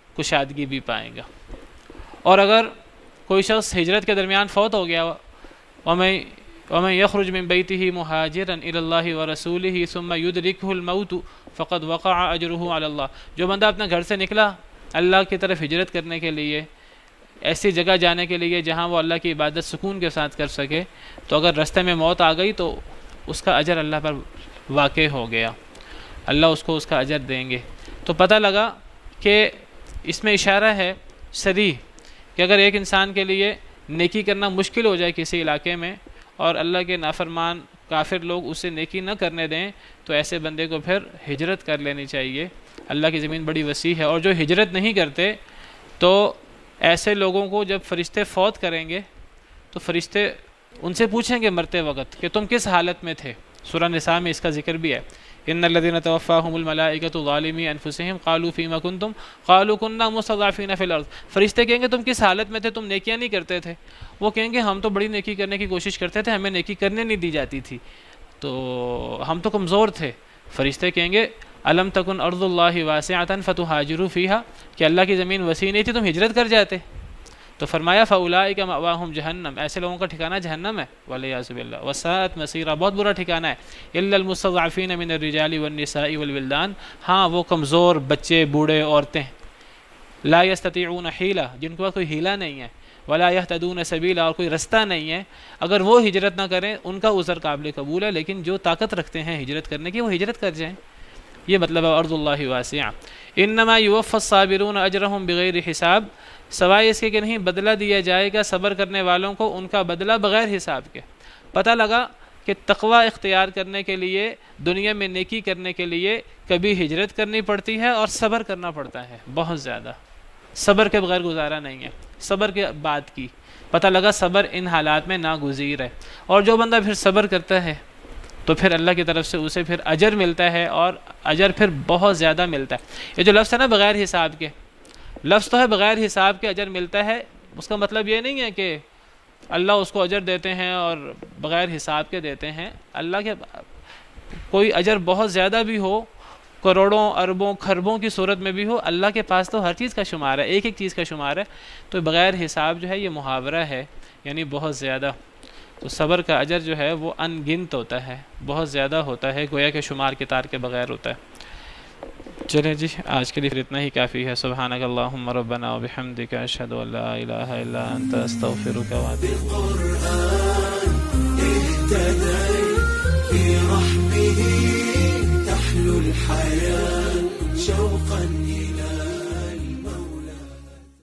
B: کشادگی بھی پائے گا۔ اور اگر کوئی شخص ہجرت کے درمیان فوت ہو گیا ومن يخرج من بيته مهاجرا إلى الله ورسوله ثم يدركه الموت فقد وقع أجره على الله. جو بندہ اپنا گھر سے نکلا اللہ کی طرف ہجرت کرنے کے لیے، ایسی جگہ جانے کے لیے جہاں وہ اللہ کی عبادت سکون کے ساتھ کر سکے، تو اگر راستے میں موت آ گئی تو اس کا اجر اللہ پر واقع ہو گیا، اللہ اس کو اس کا اجر دیں گے. تو پتہ لگا کہ اس میں اشارہ ہے صریح کہ اگر ایک انسان کے لیے نیکی کرنا مشکل ہو جائے کسی علاقے میں اور اللہ کے نافرمان کافر لوگ اسے نیکی نہ کرنے دیں، تو ایسے بندے کو پھر ہجرت کر لینی چاہیے. اللہ کی زمین بڑی وسیع ہے، اور جو ہجرت نہیں کرتے تو ایسے لوگوں کو جب فرشتے فوت کریں گے تو فرشتے ان سے پوچھیں گے مرتے وقت کہ تم کس حالت میں تھے. سورہ نساء میں اس کا ذکر بھی ہے، ان الذين توفاهم الملائکۃ ظالمی انفسهم قالوا فیما کنتم قالوا كنا مستضعفین فی الارض. فرشتے کہیں گے تم کس حالت میں تھے، تم نیکیاں نہیں کرتے تھے. وہ کہیں گے ہم تو بڑی نیکی کرنے کی کوشش کرتے تھے، ہمیں نیکی کرنے نہیں دی جاتی تھی، تو ہم تو کمزور تھے. فرشتے کہیں گے الم تکن ارض اللہ واسعۃ فتہاجروا فیہا، کہ اللہ کی زمین وسیع نہیں تھی تم ہجرت کر جاتے. تو فرمایا فاولئک مأواہم جہنم، ایسے لوگوں کا ٹھکانہ جہنم ہے، والعیاذ باللہ، وساءت مصیرا، بہت برا ٹھکانہ ہے. الا المستضعفین من الرجال والنساء والولدان، ہاں وہ کمزور بچے، بوڑھے، عورتیں، لا یستطیعون حیلہ، جن کے پاس کوئی حیلہ نہیں ہے، ولا یہتدون سبیلا، اور کوئی رستہ نہیں ہے، اگر وہ ہجرت نہ کریں ان کا عذر قابل قبول ہے. لیکن جو طاقت رکھتے ہیں ہجرت کرنے کی وہ ہجرت کر جائیں. یہ مطلب ہے ارض اللہ واسعہ. انما یوفی الصابرون اجرہم بغیر حساب، سوائے اس کے کہ نہیں بدلہ دیا جائے گا صبر کرنے والوں کو ان کا بدلہ بغیر حساب کے. پتہ لگا کہ تقوی اختیار کرنے کے لیے، دنیا میں نیکی کرنے کے لیے کبھی ہجرت کرنی پڑتی ہے اور صبر کرنا پڑتا ہے بہت زیادہ. صبر کے بغیر گزارا نہیں ہے. صبر کے بعد کی پتہ لگا صبر ان حالات میں ناگزیر ہے. اور جو بندہ پھر صبر کرتا ہے تو پھر اللہ کی طرف سے اسے پھر اجر ملتا ہے، اور اجر پھر بہت زیادہ ملتا ہے. یہ جو لفظ ہے نا بغیر حساب کے، لفظ تو ہے بغیر حساب کے اجر ملتا ہے، اس کا مطلب یہ نہیں ہے کہ اللہ اس کو اجر دیتے ہیں اور بغیر حساب کے دیتے ہیں. اللہ کے کوئی اجر بہت زیادہ بھی ہو، کروڑوں اربوں کھربوں کی صورت میں بھی ہو، اللہ کے پاس تو ہر چیز کا شمار ہے، ایک ایک چیز کا شمار ہے. تو بغیر حساب جو ہے یہ محاورہ ہے، یعنی بہت زیادہ. تو صبر کا اجر جو ہے وہ ان گنت ہوتا ہے، بہت زیادہ ہوتا ہے، گویا کہ شمار کے تار کے بغیر ہوتا ہے. چلیں جی، آج کے لیے اتنا ہی کافی ہے. سبحانک اللہم ربنا وبحمدک، اشہد ان لا الہ الا انت، استغفرک واتوب الیک.